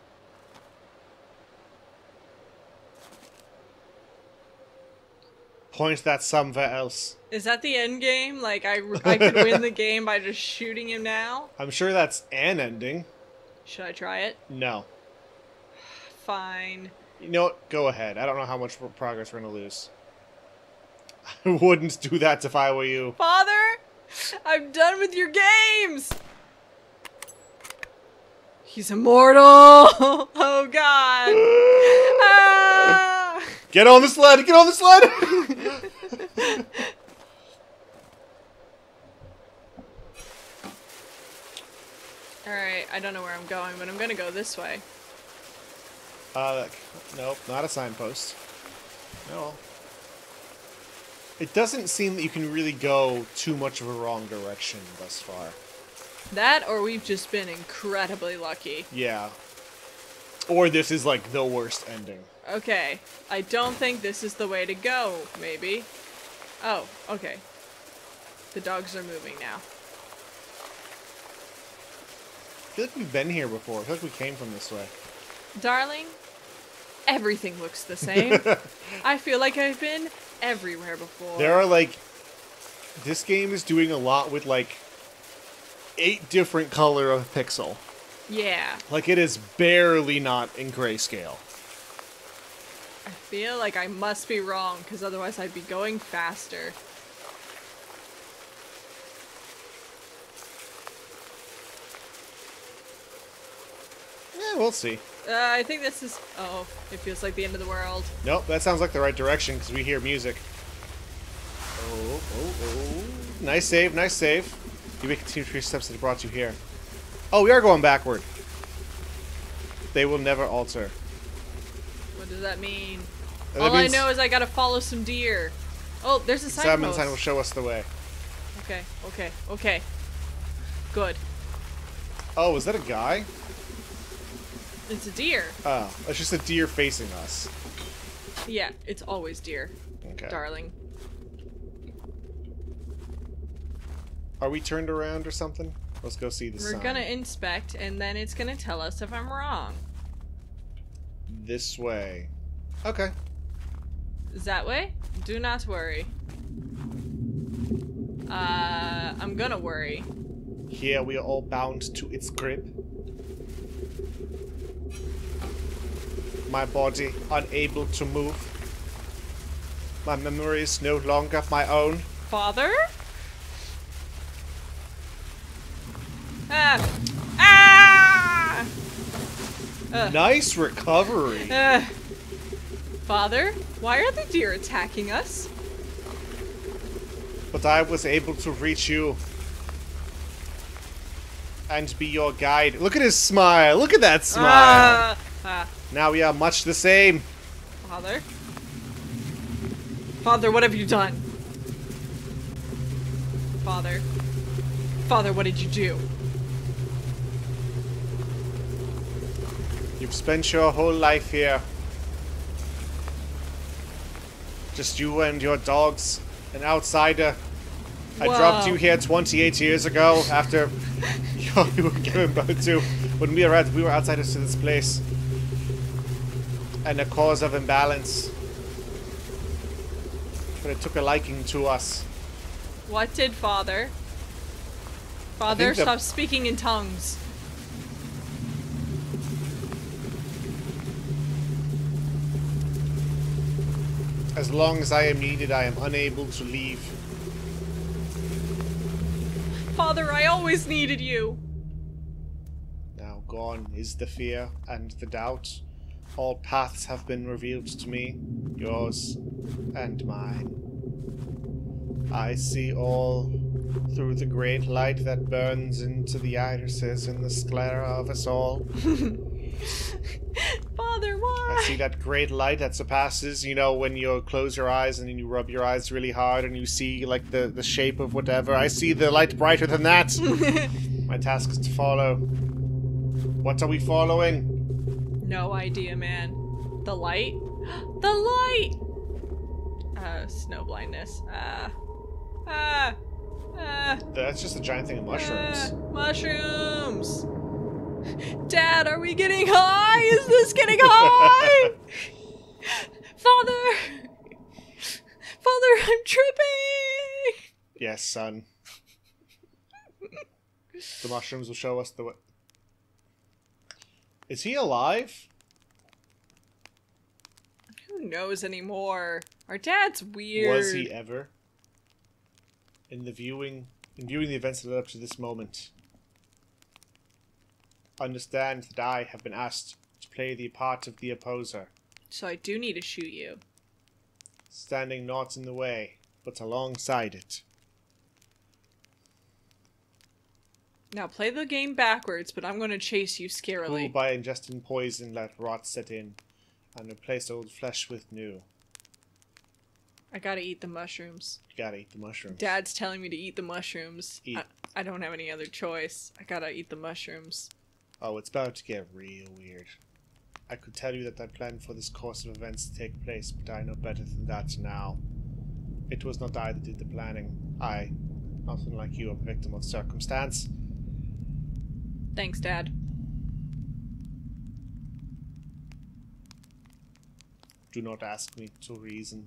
Point that somewhere else. Is that the end game? Like, I could win the game by just shooting him now? I'm sure that's an ending. Should I try it? No. Fine. You know what? Go ahead. I don't know how much progress we're gonna lose. I wouldn't do that if I were you. Father! I'm done with your games! He's immortal! Oh god! Ah! Get on the sled! Get on the sled! Alright, I don't know where I'm going, but I'm gonna go this way. Nope, not a signpost. No. It doesn't seem that you can really go too much of a wrong direction thus far. That, or we've just been incredibly lucky. Yeah. Or this is like the worst ending. Okay, I don't think this is the way to go, maybe. Oh, okay. The dogs are moving now. I feel like we've been here before. I feel like we came from this way. Darling, everything looks the same. I feel like I've been everywhere before. There are like... This game is doing a lot with like 8 different color of pixel. Yeah. Like it is barely not in grayscale. I feel like I must be wrong, because otherwise I'd be going faster. Yeah, we'll see. I think this is... Oh, it feels like the end of the world. Nope, that sounds like the right direction because we hear music. Oh. Nice save, nice save. You may continue 3 steps that brought you here. Oh, we are going backward. They will never alter. What does that mean? That All I means know is I gotta follow some deer. Oh, there's a Simon signpost. will show us the way. Okay. Good. Oh, is that a guy? It's a deer. Oh, it's just a deer facing us. Yeah, it's always deer, Okay. darling. Are we turned around or something? Let's go see the sign. We're gonna inspect, and then it's gonna tell us if I'm wrong. This way. Okay. Is that way? Do not worry. I'm gonna worry. Here we are all bound to its grip. My body unable to move. My memory is no longer my own. Father? Ah! Nice recovery. Father, why are the deer attacking us? But I was able to reach you. And be your guide. Look at his smile. Look at that smile. Now we are much the same. Father? Father, what have you done? Father? Father, what did you do? You've spent your whole life here. Just you and your dogs. An outsider. I dropped you here 28 years ago after you were given birth to. When we arrived, we were outsiders to this place. And a cause of imbalance. But it took a liking to us. What did Father? Father, think the- stop speaking in tongues. As long as I am needed, I am unable to leave. Father, I always needed you. Now gone is the fear and the doubt. All paths have been revealed to me, yours and mine. I see all through the great light that burns into the irises in the sclera of us all. Father, why? I see that great light that surpasses, you know, when you close your eyes and then you rub your eyes really hard and you see, like, the shape of whatever. I see the light brighter than that. My task is to follow. What are we following? No idea, man. The light? The light! Snow blindness. That's just a giant thing of mushrooms. Mushrooms! Dad, are we getting high? Is this getting high? Father! Father, I'm tripping! Yes, son. The mushrooms will show us the way. Is he alive? Who knows anymore? Our dad's weird. Was he ever? In viewing the events that led up to this moment, understand that I have been asked to play the part of the opposer. So I do need to shoot you. Standing not in the way, but alongside it. Now play the game backwards, but I'm going to chase you scarily. Who by ingesting poison let rot set in, and replace old flesh with new. I gotta eat the mushrooms. You gotta eat the mushrooms. Dad's telling me to eat the mushrooms. Eat. I don't have any other choice. I gotta eat the mushrooms. Oh, it's about to get real weird. I could tell you that I planned for this course of events to take place, but I know better than that now. It was not I that did the planning. I, not unlike you, am a victim of circumstance. Thanks, Dad. Do not ask me to reason.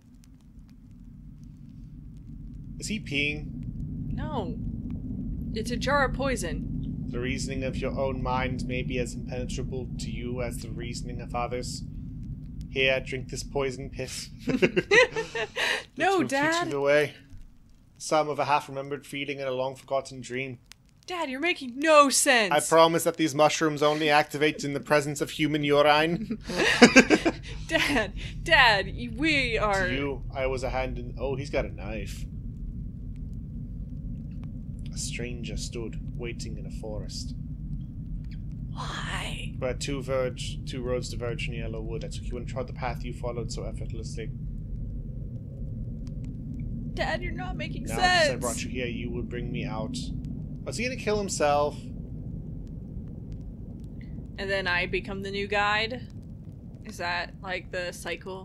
Is he peeing? No. It's a jar of poison. The reasoning of your own mind may be as impenetrable to you as the reasoning of others. Here, drink this poison piss. No, Teach Dad. you the way. Some of a half-remembered feeling and a long-forgotten dream. Dad, you're making no sense. I promise that these mushrooms only activate in the presence of human urine. Dad, we are... To you, I was a hand in... Oh, he's got a knife. A stranger stood, waiting in a forest. Why? Where two roads diverged in yellow wood. I took you and trod the path you followed so effortlessly. Dad, you're not making Now, sense. since I brought you here, you will bring me out. Was he gonna kill himself? And then I become the new guide? Is that like the cycle?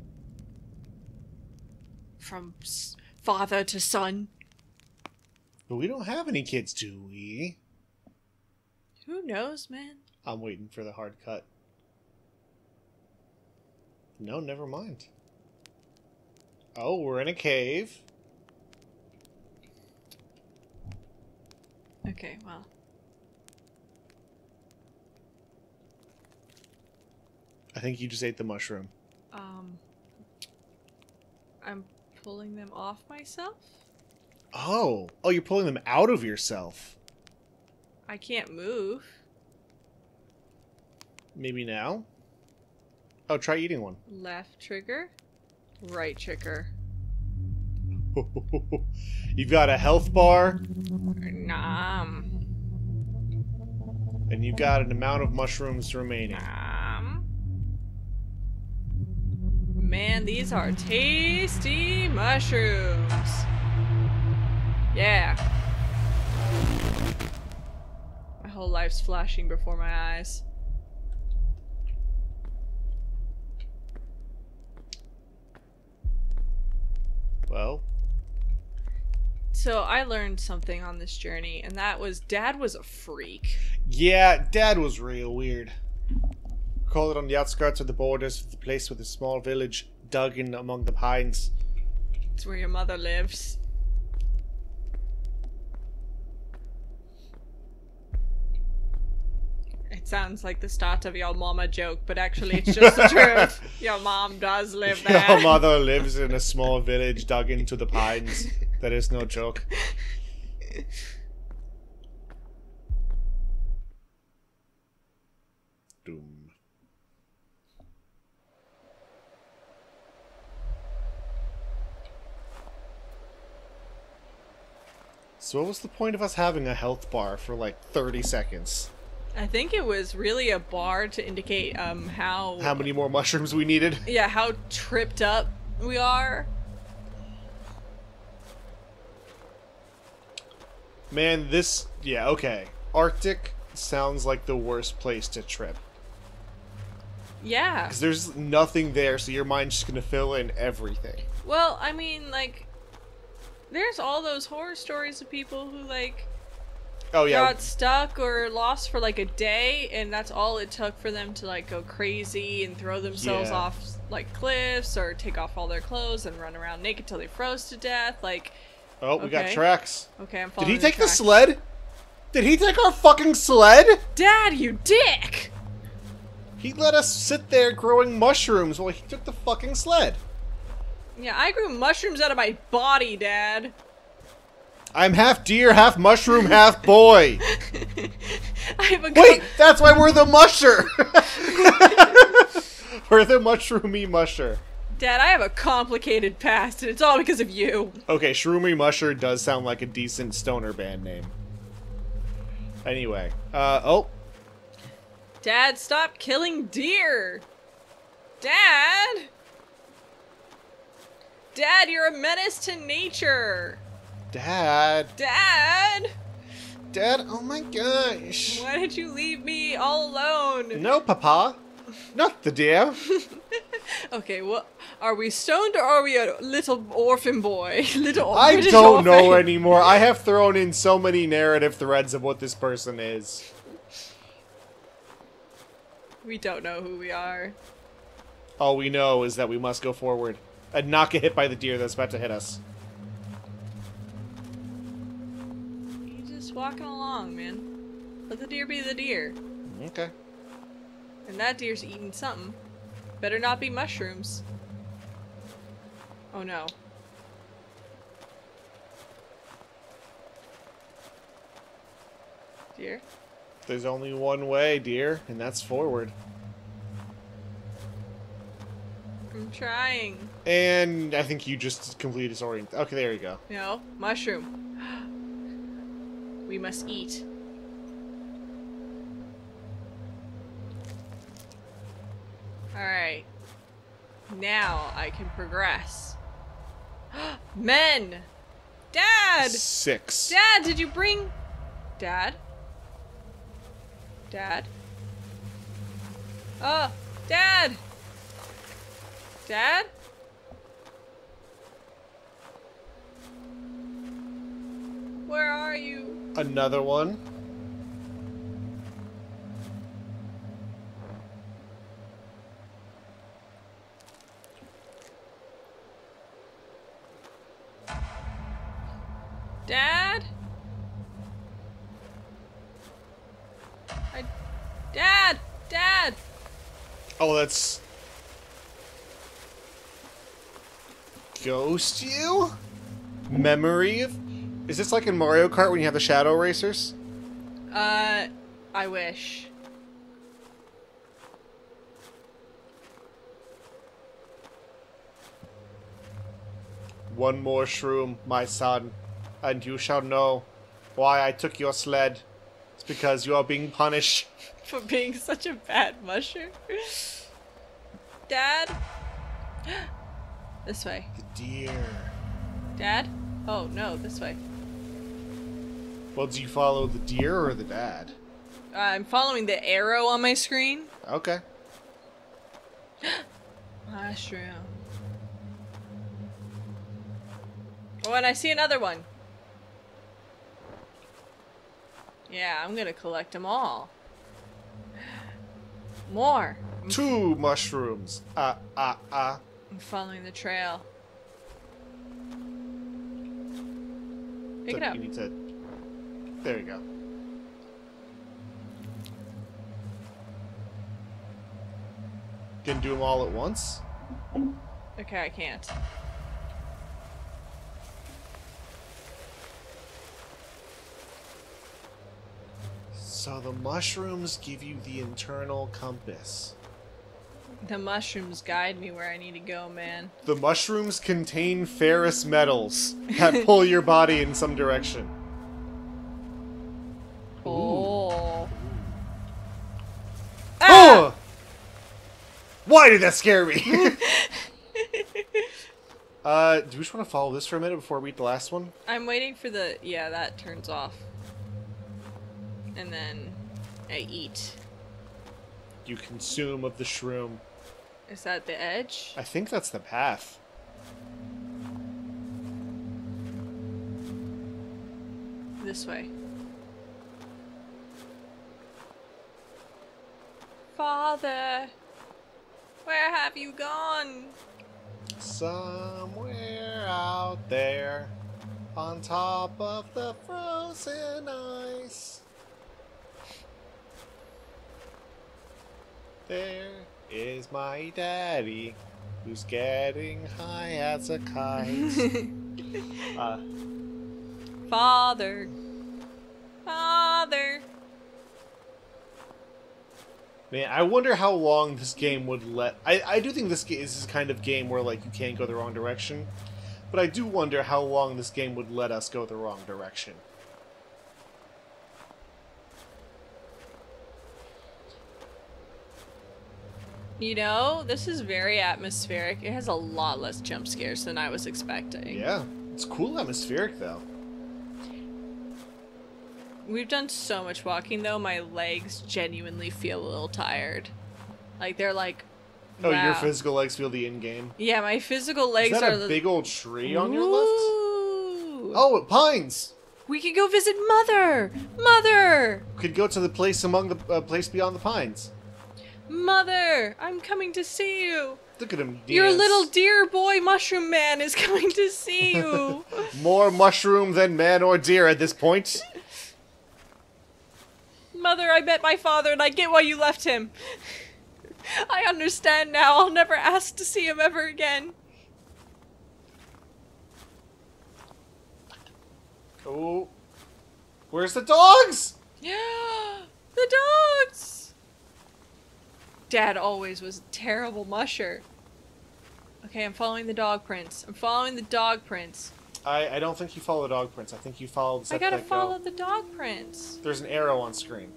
From father to son? But we don't have any kids, do we? Who knows, man? I'm waiting for the hard cut. No, never mind. Oh, we're in a cave. Okay, well. I think you just ate the mushroom. I'm pulling them off myself? Oh, you're pulling them out of yourself. I can't move. Maybe now? Oh, try eating one. Left trigger, right trigger. You've got a health bar, Nom. and you've got an amount of mushrooms remaining. Nom. Man, these are tasty mushrooms. Yeah. My whole life's flashing before my eyes. Well, So I learned something on this journey, and that was Dad was a freak. yeah, Dad was real weird. Called it on the outskirts of the borders of the place with a small village dug in among the pines. It's where your mother lives. sounds like the start of your mama joke, but actually it's just the truth. Your mom does live there. Your mother lives in a small village dug into the pines. That is no joke. Doom. So what was the point of us having a health bar for like 30 seconds? I think it was really a bar to indicate how many more mushrooms we needed? Yeah, how tripped up we are. Man, yeah, okay. Arctic sounds like the worst place to trip. Yeah. Because there's nothing there, so your mind's just gonna fill in everything. Well, I mean, like, there's all those horror stories of people who, like, oh yeah, got stuck or lost for, like, a day, and that's all it took for them to, like, go crazy and throw themselves off, like, cliffs, or take off all their clothes and run around naked till they froze to death, like... Oh, we got tracks. Okay, I'm following Did he take the tracks. sled? Did he take our fucking sled? Dad, you dick! He let us sit there growing mushrooms while he took the fucking sled. Yeah, I grew mushrooms out of my body, Dad. I'm half deer, half mushroom, half boy. I have a Wait, that's why we're the musher. We're the mushroomy musher. Dad, I have a complicated past, and it's all because of you. Okay, Shroomy Musher does sound like a decent stoner band name. Anyway, oh. Dad, stop killing deer! Dad! Dad, you're a menace to nature! Dad. Dad! Dad, oh my gosh. Why did you leave me all alone? No, Papa. Not the deer. Okay, well, are we stoned or are we a little orphan boy? I British don't know orphan? anymore. I have thrown in so many narrative threads of what this person is. We don't know who we are. All we know is that we must go forward and not get hit by the deer that's about to hit us. You're just walking along, man. Let the deer be the deer. Okay. And that deer's eating something. Better not be mushrooms. Oh no. Deer? There's only one way, dear, and that's forward. I'm trying. And I think you just completely disoriented. Okay, there you go. No, mushroom. We must eat. Alright. Now I can progress. Men! Dad! 6. Dad, did you bring... Dad? Dad? Oh, Dad! Dad? Where are you? Another one. Dad? Dad! Dad! Oh, that's... Ghost you? Memory of... Is this like in Mario Kart when you have the shadow racers? I wish. One more shroom, my son, and you shall know why I took your sled. It's because you are being punished. For being such a bad musher. Dad? This way. The deer. Dad? Oh, no, this way. Well, do you follow the deer or the dad? I'm following the arrow on my screen. Okay. Mushroom. Oh, and I see another one. Yeah, I'm gonna collect them all. More. 2 mushrooms. I'm following the trail. Pick it up. You need to... There you go. Gonna do them all at once? Okay, I can't. So the mushrooms give you the internal compass. The mushrooms guide me where I need to go, man. The mushrooms contain ferrous metals that pull your body in some direction. Oh. Oh! Why did that scare me? Do we just want to follow this for a minute before we eat the last one? I'm waiting for the... Yeah, that turns off. And then I eat. You consume of the shroom. Is that the edge? I think that's the path. This way. Father! Where have you gone? Somewhere out there, on top of the frozen ice, there is my daddy, who's getting high as a kite. Father! Father! Man, I wonder how long this game would let... I do think this is this kind of game where, like, you can't go the wrong direction. But I do wonder how long this game would let us go the wrong direction. You know, this is very atmospheric. It has a lot less jump scares than I was expecting. Yeah, it's cool atmospheric, though. We've done so much walking, though, my legs genuinely feel a little tired. Like, they're like, Oh, wow. your physical legs feel the in-game. Yeah, my physical legs Is that are... a big old tree on your left? Ooh. Oh, it pines! We could go visit Mother! Mother! Could go to the place among the place beyond the pines. Mother! I'm coming to see you! Look at him dance. Your little deer boy mushroom man is coming to see you! More mushroom than man or deer at this point. Mother, I met my father and I get why you left him. I understand now. I'll never ask to see him ever again. Oh. Where's the dogs? Yeah, the dogs! Dad always was a terrible musher. Okay, I'm following the dog prints. I'm following the dog prints. I don't think you follow the dog prints. I think you follow the I gotta follow the dog prints. There's an arrow on screen.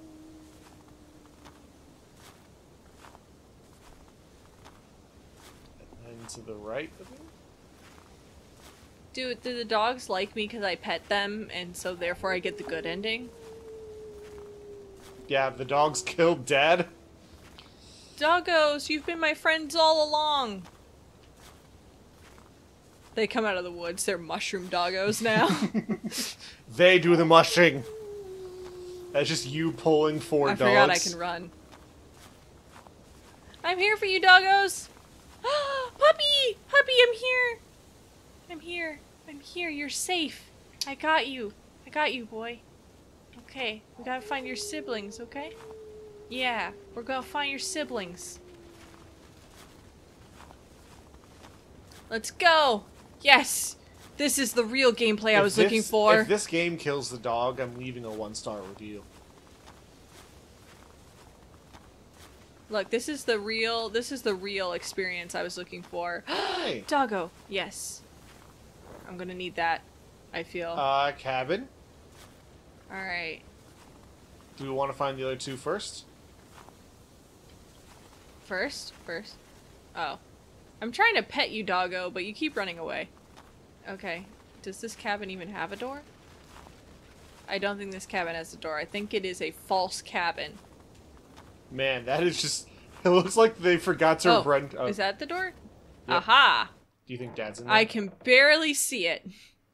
And to the right of me? Do the dogs like me because I pet them and so therefore I get the good ending? Yeah, the dogs killed Dad. Doggos, you've been my friends all along. They come out of the woods. They're mushroom doggos now. They do the mushing. That's just you pulling four dogs. I forgot I can run. I'm here for you, doggos. Puppy! Puppy, I'm here. I'm here. I'm here. You're safe. I got you. I got you, boy. Okay, we gotta find your siblings, okay? Yeah, we're gonna find your siblings. Let's go! Yes! This is the real gameplay I was looking for. If this game kills the dog, I'm leaving a 1-star review. Look, this is the real experience I was looking for. Hey. Doggo, yes. I'm gonna need that, I feel. Cabin? Alright. Do we want to find the other two first? First? Oh. I'm trying to pet you, doggo, but you keep running away. Okay. Does this cabin even have a door? I don't think this cabin has a door. I think it is a false cabin. Man, that is just... It looks like they forgot to run... Is that the door? Yep. Aha! Do you think Dad's in there? I can barely see it.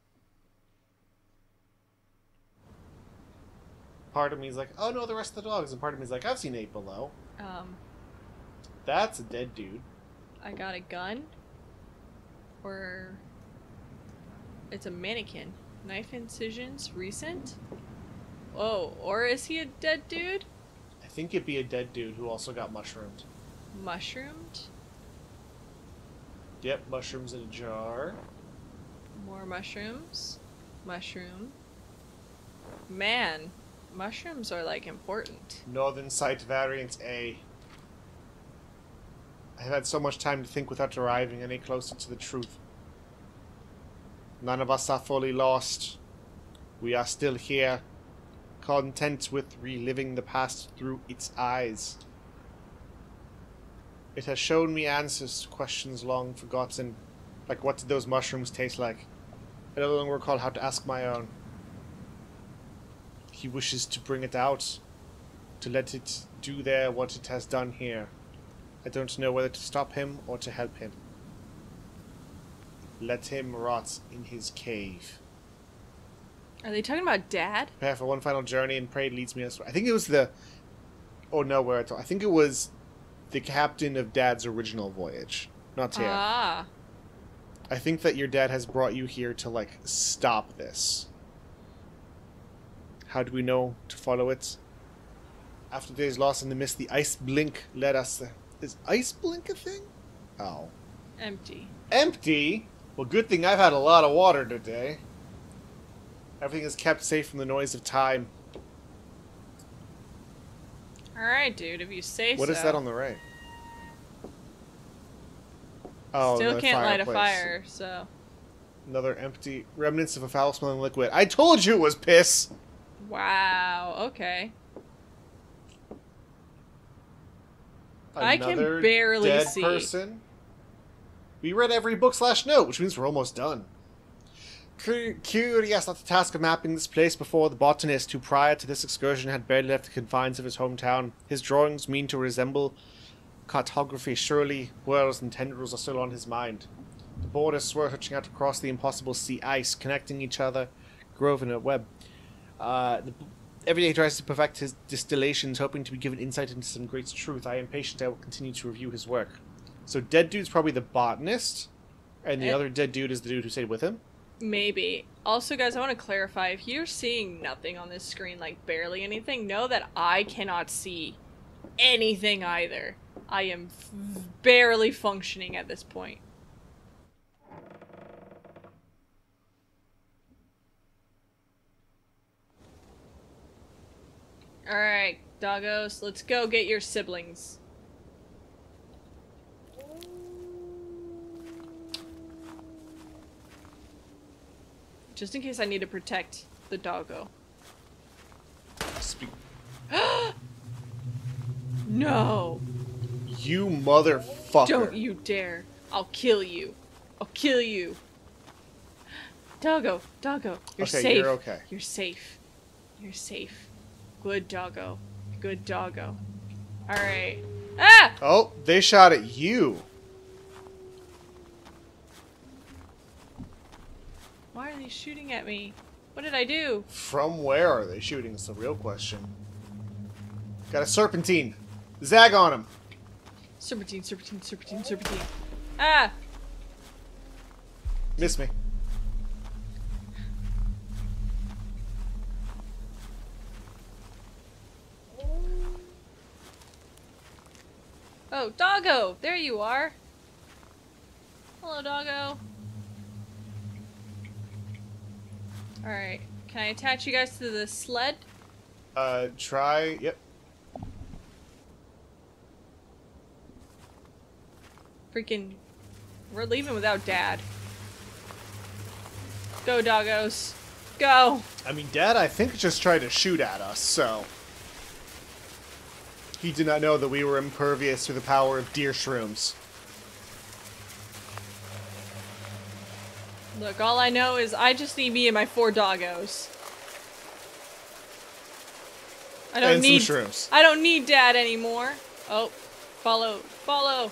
Part of me is like, oh no, the rest of the dogs. And part of me is like, I've seen 8 Below. That's a dead dude. I got a gun. Or... It's a mannequin. Knife incisions, recent? Oh, or is he a dead dude? I think it'd be a dead dude who also got mushroomed. Mushroomed. Yep, mushrooms in a jar. More mushrooms. Mushroom. Man, mushrooms are like important. Northern Site Variant A. I have had so much time to think without arriving any closer to the truth. None of us are fully lost. We are still here, content with reliving the past through its eyes. It has shown me answers to questions long forgotten, like what did those mushrooms taste like? I no longer recall how to ask my own. He wishes to bring it out, to let it do there what it has done here. I don't know whether to stop him or to help him. Let him rot in his cave. Are they talking about Dad? Prepare for one final journey and pray leads me elsewhere. I think it was the... Oh no, where I think it was the captain of Dad's original voyage. Not Tear. Ah. I think that your dad has brought you here to, like, stop this. How do we know to follow it? After days lost in the mist, the ice blink led us there. Is ice blink a thing? Oh. Empty. Empty? Well, good thing I've had a lot of water today. Everything is kept safe from the noise of time. Alright, dude, if you say so. What is that on the right? Oh, Still another can't light a fireplace. fire, so. Another empty remnants of a foul-smelling liquid. I told you it was piss! Wow, okay. I can Another barely dead see. person. We read every book/note, which means we're almost done. Curious at the task of mapping this place before the botanist, who prior to this excursion had barely left the confines of his hometown. His drawings mean to resemble cartography. Surely whirls and tendrils are still on his mind. The borders swirling out across the impossible sea ice, connecting each other, grove in a web. Every day he tries to perfect his distillations, hoping to be given insight into some great truth. I am patient. I will continue to review his work. So dead dude's probably the botanist, and the other dead dude is the dude who stayed with him? Maybe. Also, guys, I want to clarify, if you're seeing nothing on this screen, like barely anything, know that I cannot see anything either. I am barely functioning at this point. Alright, doggos, let's go get your siblings. Just in case I need to protect the doggo. No! You motherfucker. Don't you dare. I'll kill you. I'll kill you. Doggo, doggo, you're Okay, safe. you're okay. You're safe. You're safe. Good doggo. Good doggo. Alright. Ah! Oh, they shot at you. Why are they shooting at me? What did I do? From where are they shooting is the real question. Got a serpentine. Zag on him. Serpentine, serpentine, serpentine, serpentine. Ah! Miss me. Oh, doggo! There you are! Hello, doggo. Alright. Can I attach you guys to the sled? Try, yep. Freaking... We're leaving without Dad. Go, doggos. Go! I mean, Dad, I think, just tried to shoot at us, so... He did not know that we were impervious to the power of deer shrooms. Look, all I know is I just need me and my 4 doggos. I don't And need... some shrooms. I don't need Dad anymore. Oh. Follow. Follow.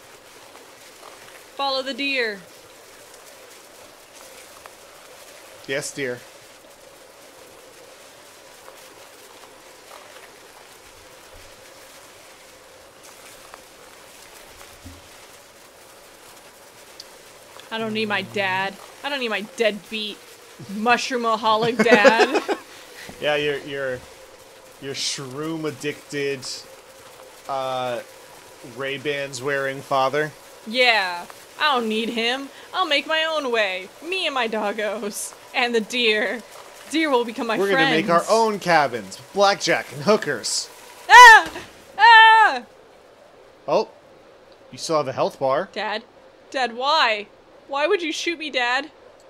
Follow the deer. Yes, dear. I don't need my dad. I don't need my deadbeat mushroomaholic dad. Yeah, your shroom addicted, Ray-Bans wearing father. Yeah, I don't need him. I'll make my own way. Me and my doggos. And the deer. Deer will become my We're friends. gonna make our own cabins, with blackjack and hookers. Ah! Ah! Oh, you still have a health bar. Dad? Dad, why? Why would you shoot me, Dad?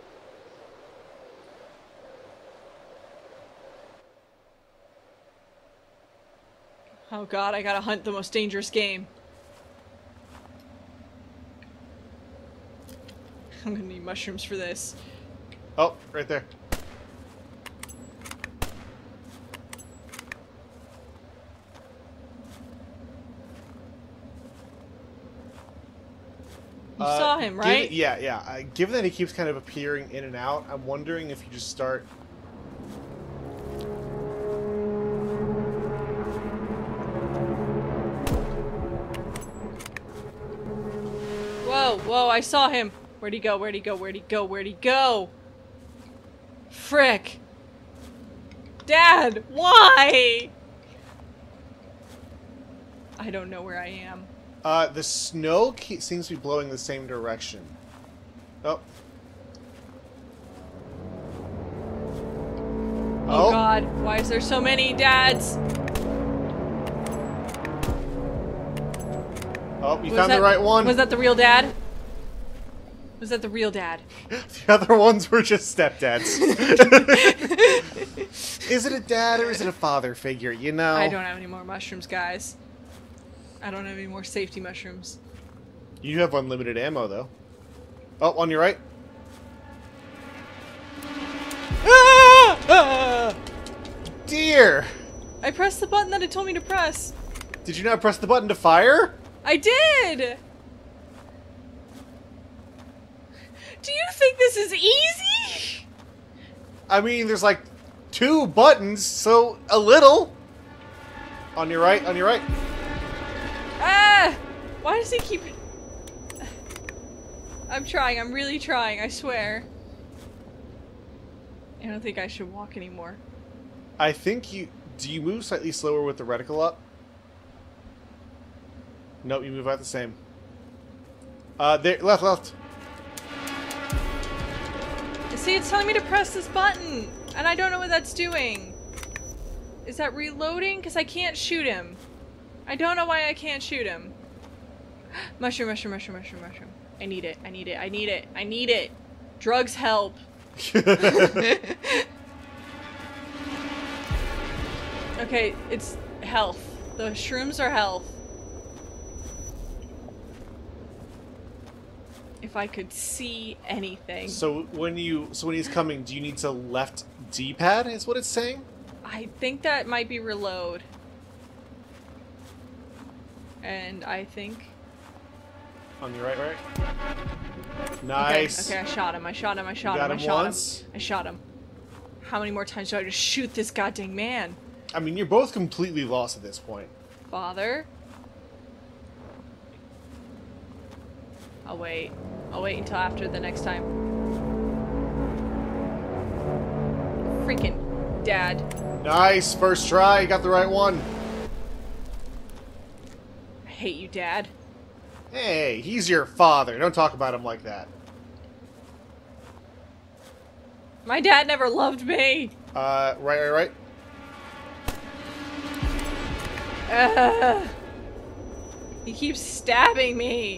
Oh god, I gotta hunt the most dangerous game. I'm gonna need mushrooms for this. Oh, right there. You saw him, right? Yeah. Given that he keeps kind of appearing in and out, I'm wondering if you just start... Whoa, whoa, I saw him. Where'd he go? Where'd he go? Where'd he go? Where'd he go? Frick. Dad, why? I don't know where I am. The snow seems to be blowing the same direction. Oh. Oh god, why is there so many dads? Oh, you found the right one. Was that the real dad? Was that the real dad? The other ones were just stepdads. Is it a dad or is it a father figure, you know? I don't have any more mushrooms, guys. I don't have any more safety mushrooms. You have unlimited ammo, though. Oh, on your right. Ah! Ah! Dear! I pressed the button that it told me to press. Did you not press the button to fire? I did! Do you think this is easy? I mean, there's like 2 buttons, so a little. On your right, on your right. Ah! Why does he keep... I'm trying, I'm really trying, I swear. I don't think I should walk anymore. I think you... Do you move slightly slower with the reticle up? Nope, you move out the same. There, left. See, it's telling me to press this button, and I don't know what that's doing. Is that reloading? Because I can't shoot him. I don't know why I can't shoot him. Mushroom. I need it. Drugs help. Okay, it's health. The shrooms are health. If I could see anything. So when he's coming, do you need to left D-pad, is what it's saying? I think that might be reload. And I think... On your right. Nice. Okay, I shot him. I shot him. How many more times do I just shoot this goddamn man? I mean, you're both completely lost at this point. Father? I'll wait. I'll wait until after the next time. Freaking dad. Nice, first try, you got the right one. I hate you, Dad. Hey, he's your father. Don't talk about him like that. My dad never loved me. Right. He keeps stabbing me.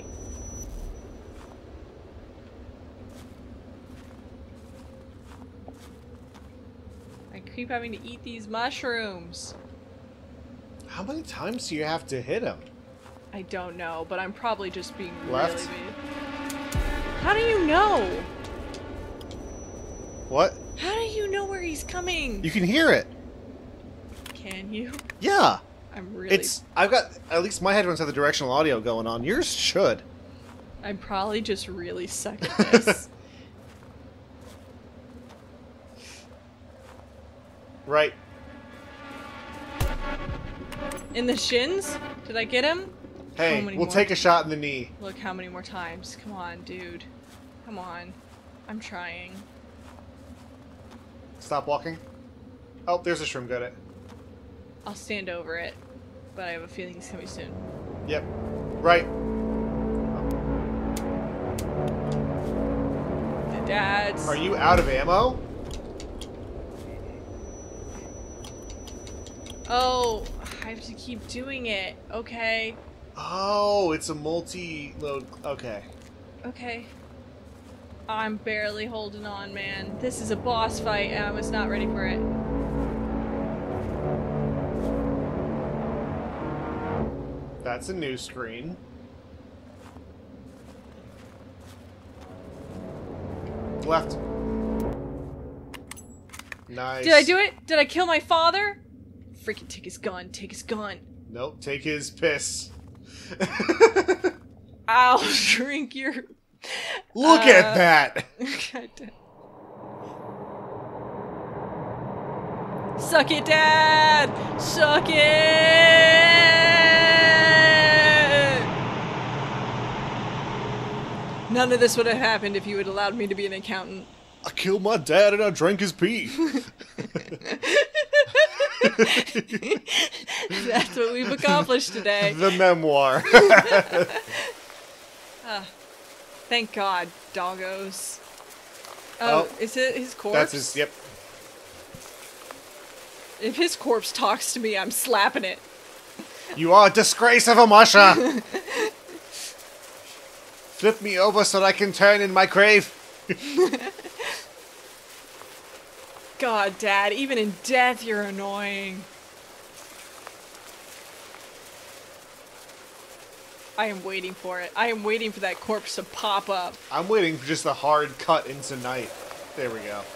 I keep having to eat these mushrooms. How many times do you have to hit him? I don't know, but I'm probably just being Left? really mean. How do you know? What? How do you know where he's coming? You can hear it. Can you? Yeah. I'm really... I've got, at least my headphones have the directional audio going on. Yours should. I'm probably just really suck at this. Right. In the shins? Did I get him? Hey, we'll take a shot in the knee. Look, how many more times? Come on, dude. Come on. I'm trying. Stop walking. Oh, there's a shroom. Got it. I'll stand over it, but I have a feeling he's coming soon. Yep. Right. Dad's. Are you out of ammo? Oh, I have to keep doing it. Okay. Oh, it's a multi-load. Okay. Okay. I'm barely holding on, man. This is a boss fight, and I was not ready for it. That's a new screen. Left. Nice. Did I do it? Did I kill my father? Freaking take his gun. Take his gun. Nope, take his piss. I'll drink your... Look at that! God damn. Suck it, Dad! Suck it! None of this would have happened if you had allowed me to be an accountant. I killed my dad and I drank his pee. That's what we've accomplished today. The memoir. Thank God, doggos. Oh, is it his corpse? That's his, yep. If his corpse talks to me, I'm slapping it. You are a disgrace of a musher. Flip me over so that I can turn in my grave. God, Dad, even in death, you're annoying. I am waiting for it. I am waiting for that corpse to pop up. I'm waiting for just a hard cut into night. There we go.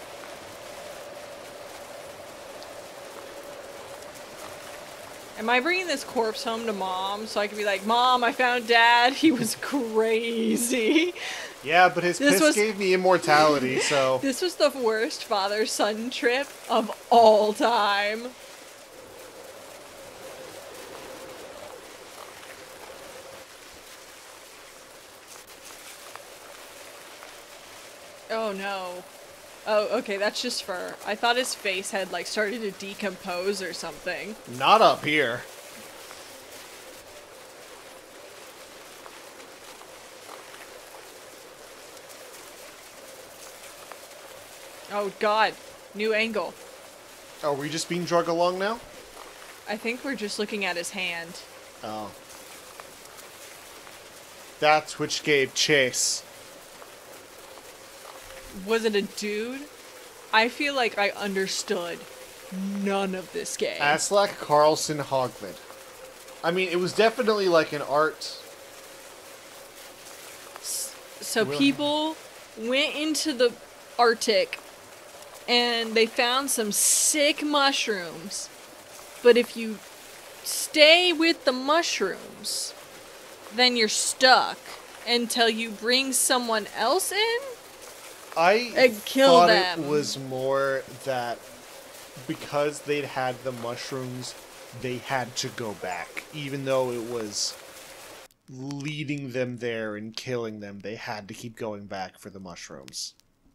Am I bringing this corpse home to Mom so I can be like, Mom, I found Dad. He was crazy. Yeah, but his piss gave me immortality, so... This was the worst father-son trip of all time. Oh no. Oh, okay, that's just fur. I thought his face had, like, started to decompose or something. Not up here. Oh god, new angle. Are we just being drug along now? I think we're just looking at his hand. Oh. That's which gave chase. Was it a dude? I feel like I understood none of this game. Aslak Carlson Hogman. I mean, it was definitely like an art... So people went into the Arctic and they found some sick mushrooms. But if you stay with the mushrooms, then you're stuck until you bring someone else in? I kill thought them. It was more that because they'd had the mushrooms, they had to go back. Even though it was leading them there and killing them, they had to keep going back for the mushrooms.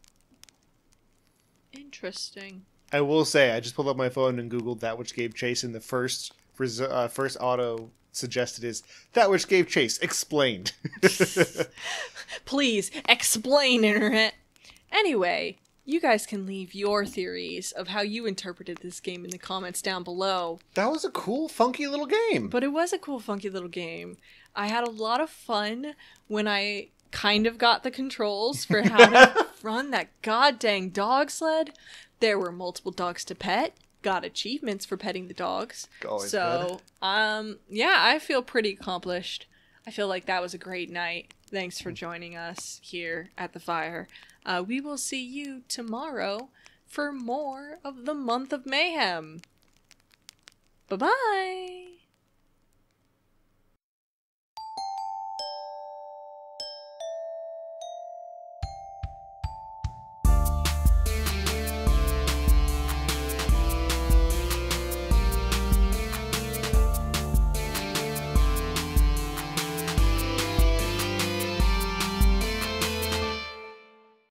Interesting. I will say, I just pulled up my phone and Googled that which gave chase, and the first auto suggested is that which gave chase. Explained. Please, explain, Internet. Anyway, you guys can leave your theories of how you interpreted this game in the comments down below. That was a cool, funky little game. But it was a cool, funky little game. I had a lot of fun when I kind of got the controls for how to run that goddamn dog sled. There were multiple dogs to pet. Got achievements for petting the dogs. Always so, yeah, I feel pretty accomplished. I feel like that was a great night. Thanks for joining us here at the fire. We will see you tomorrow for more of the Month of Mayhem. Bye-bye!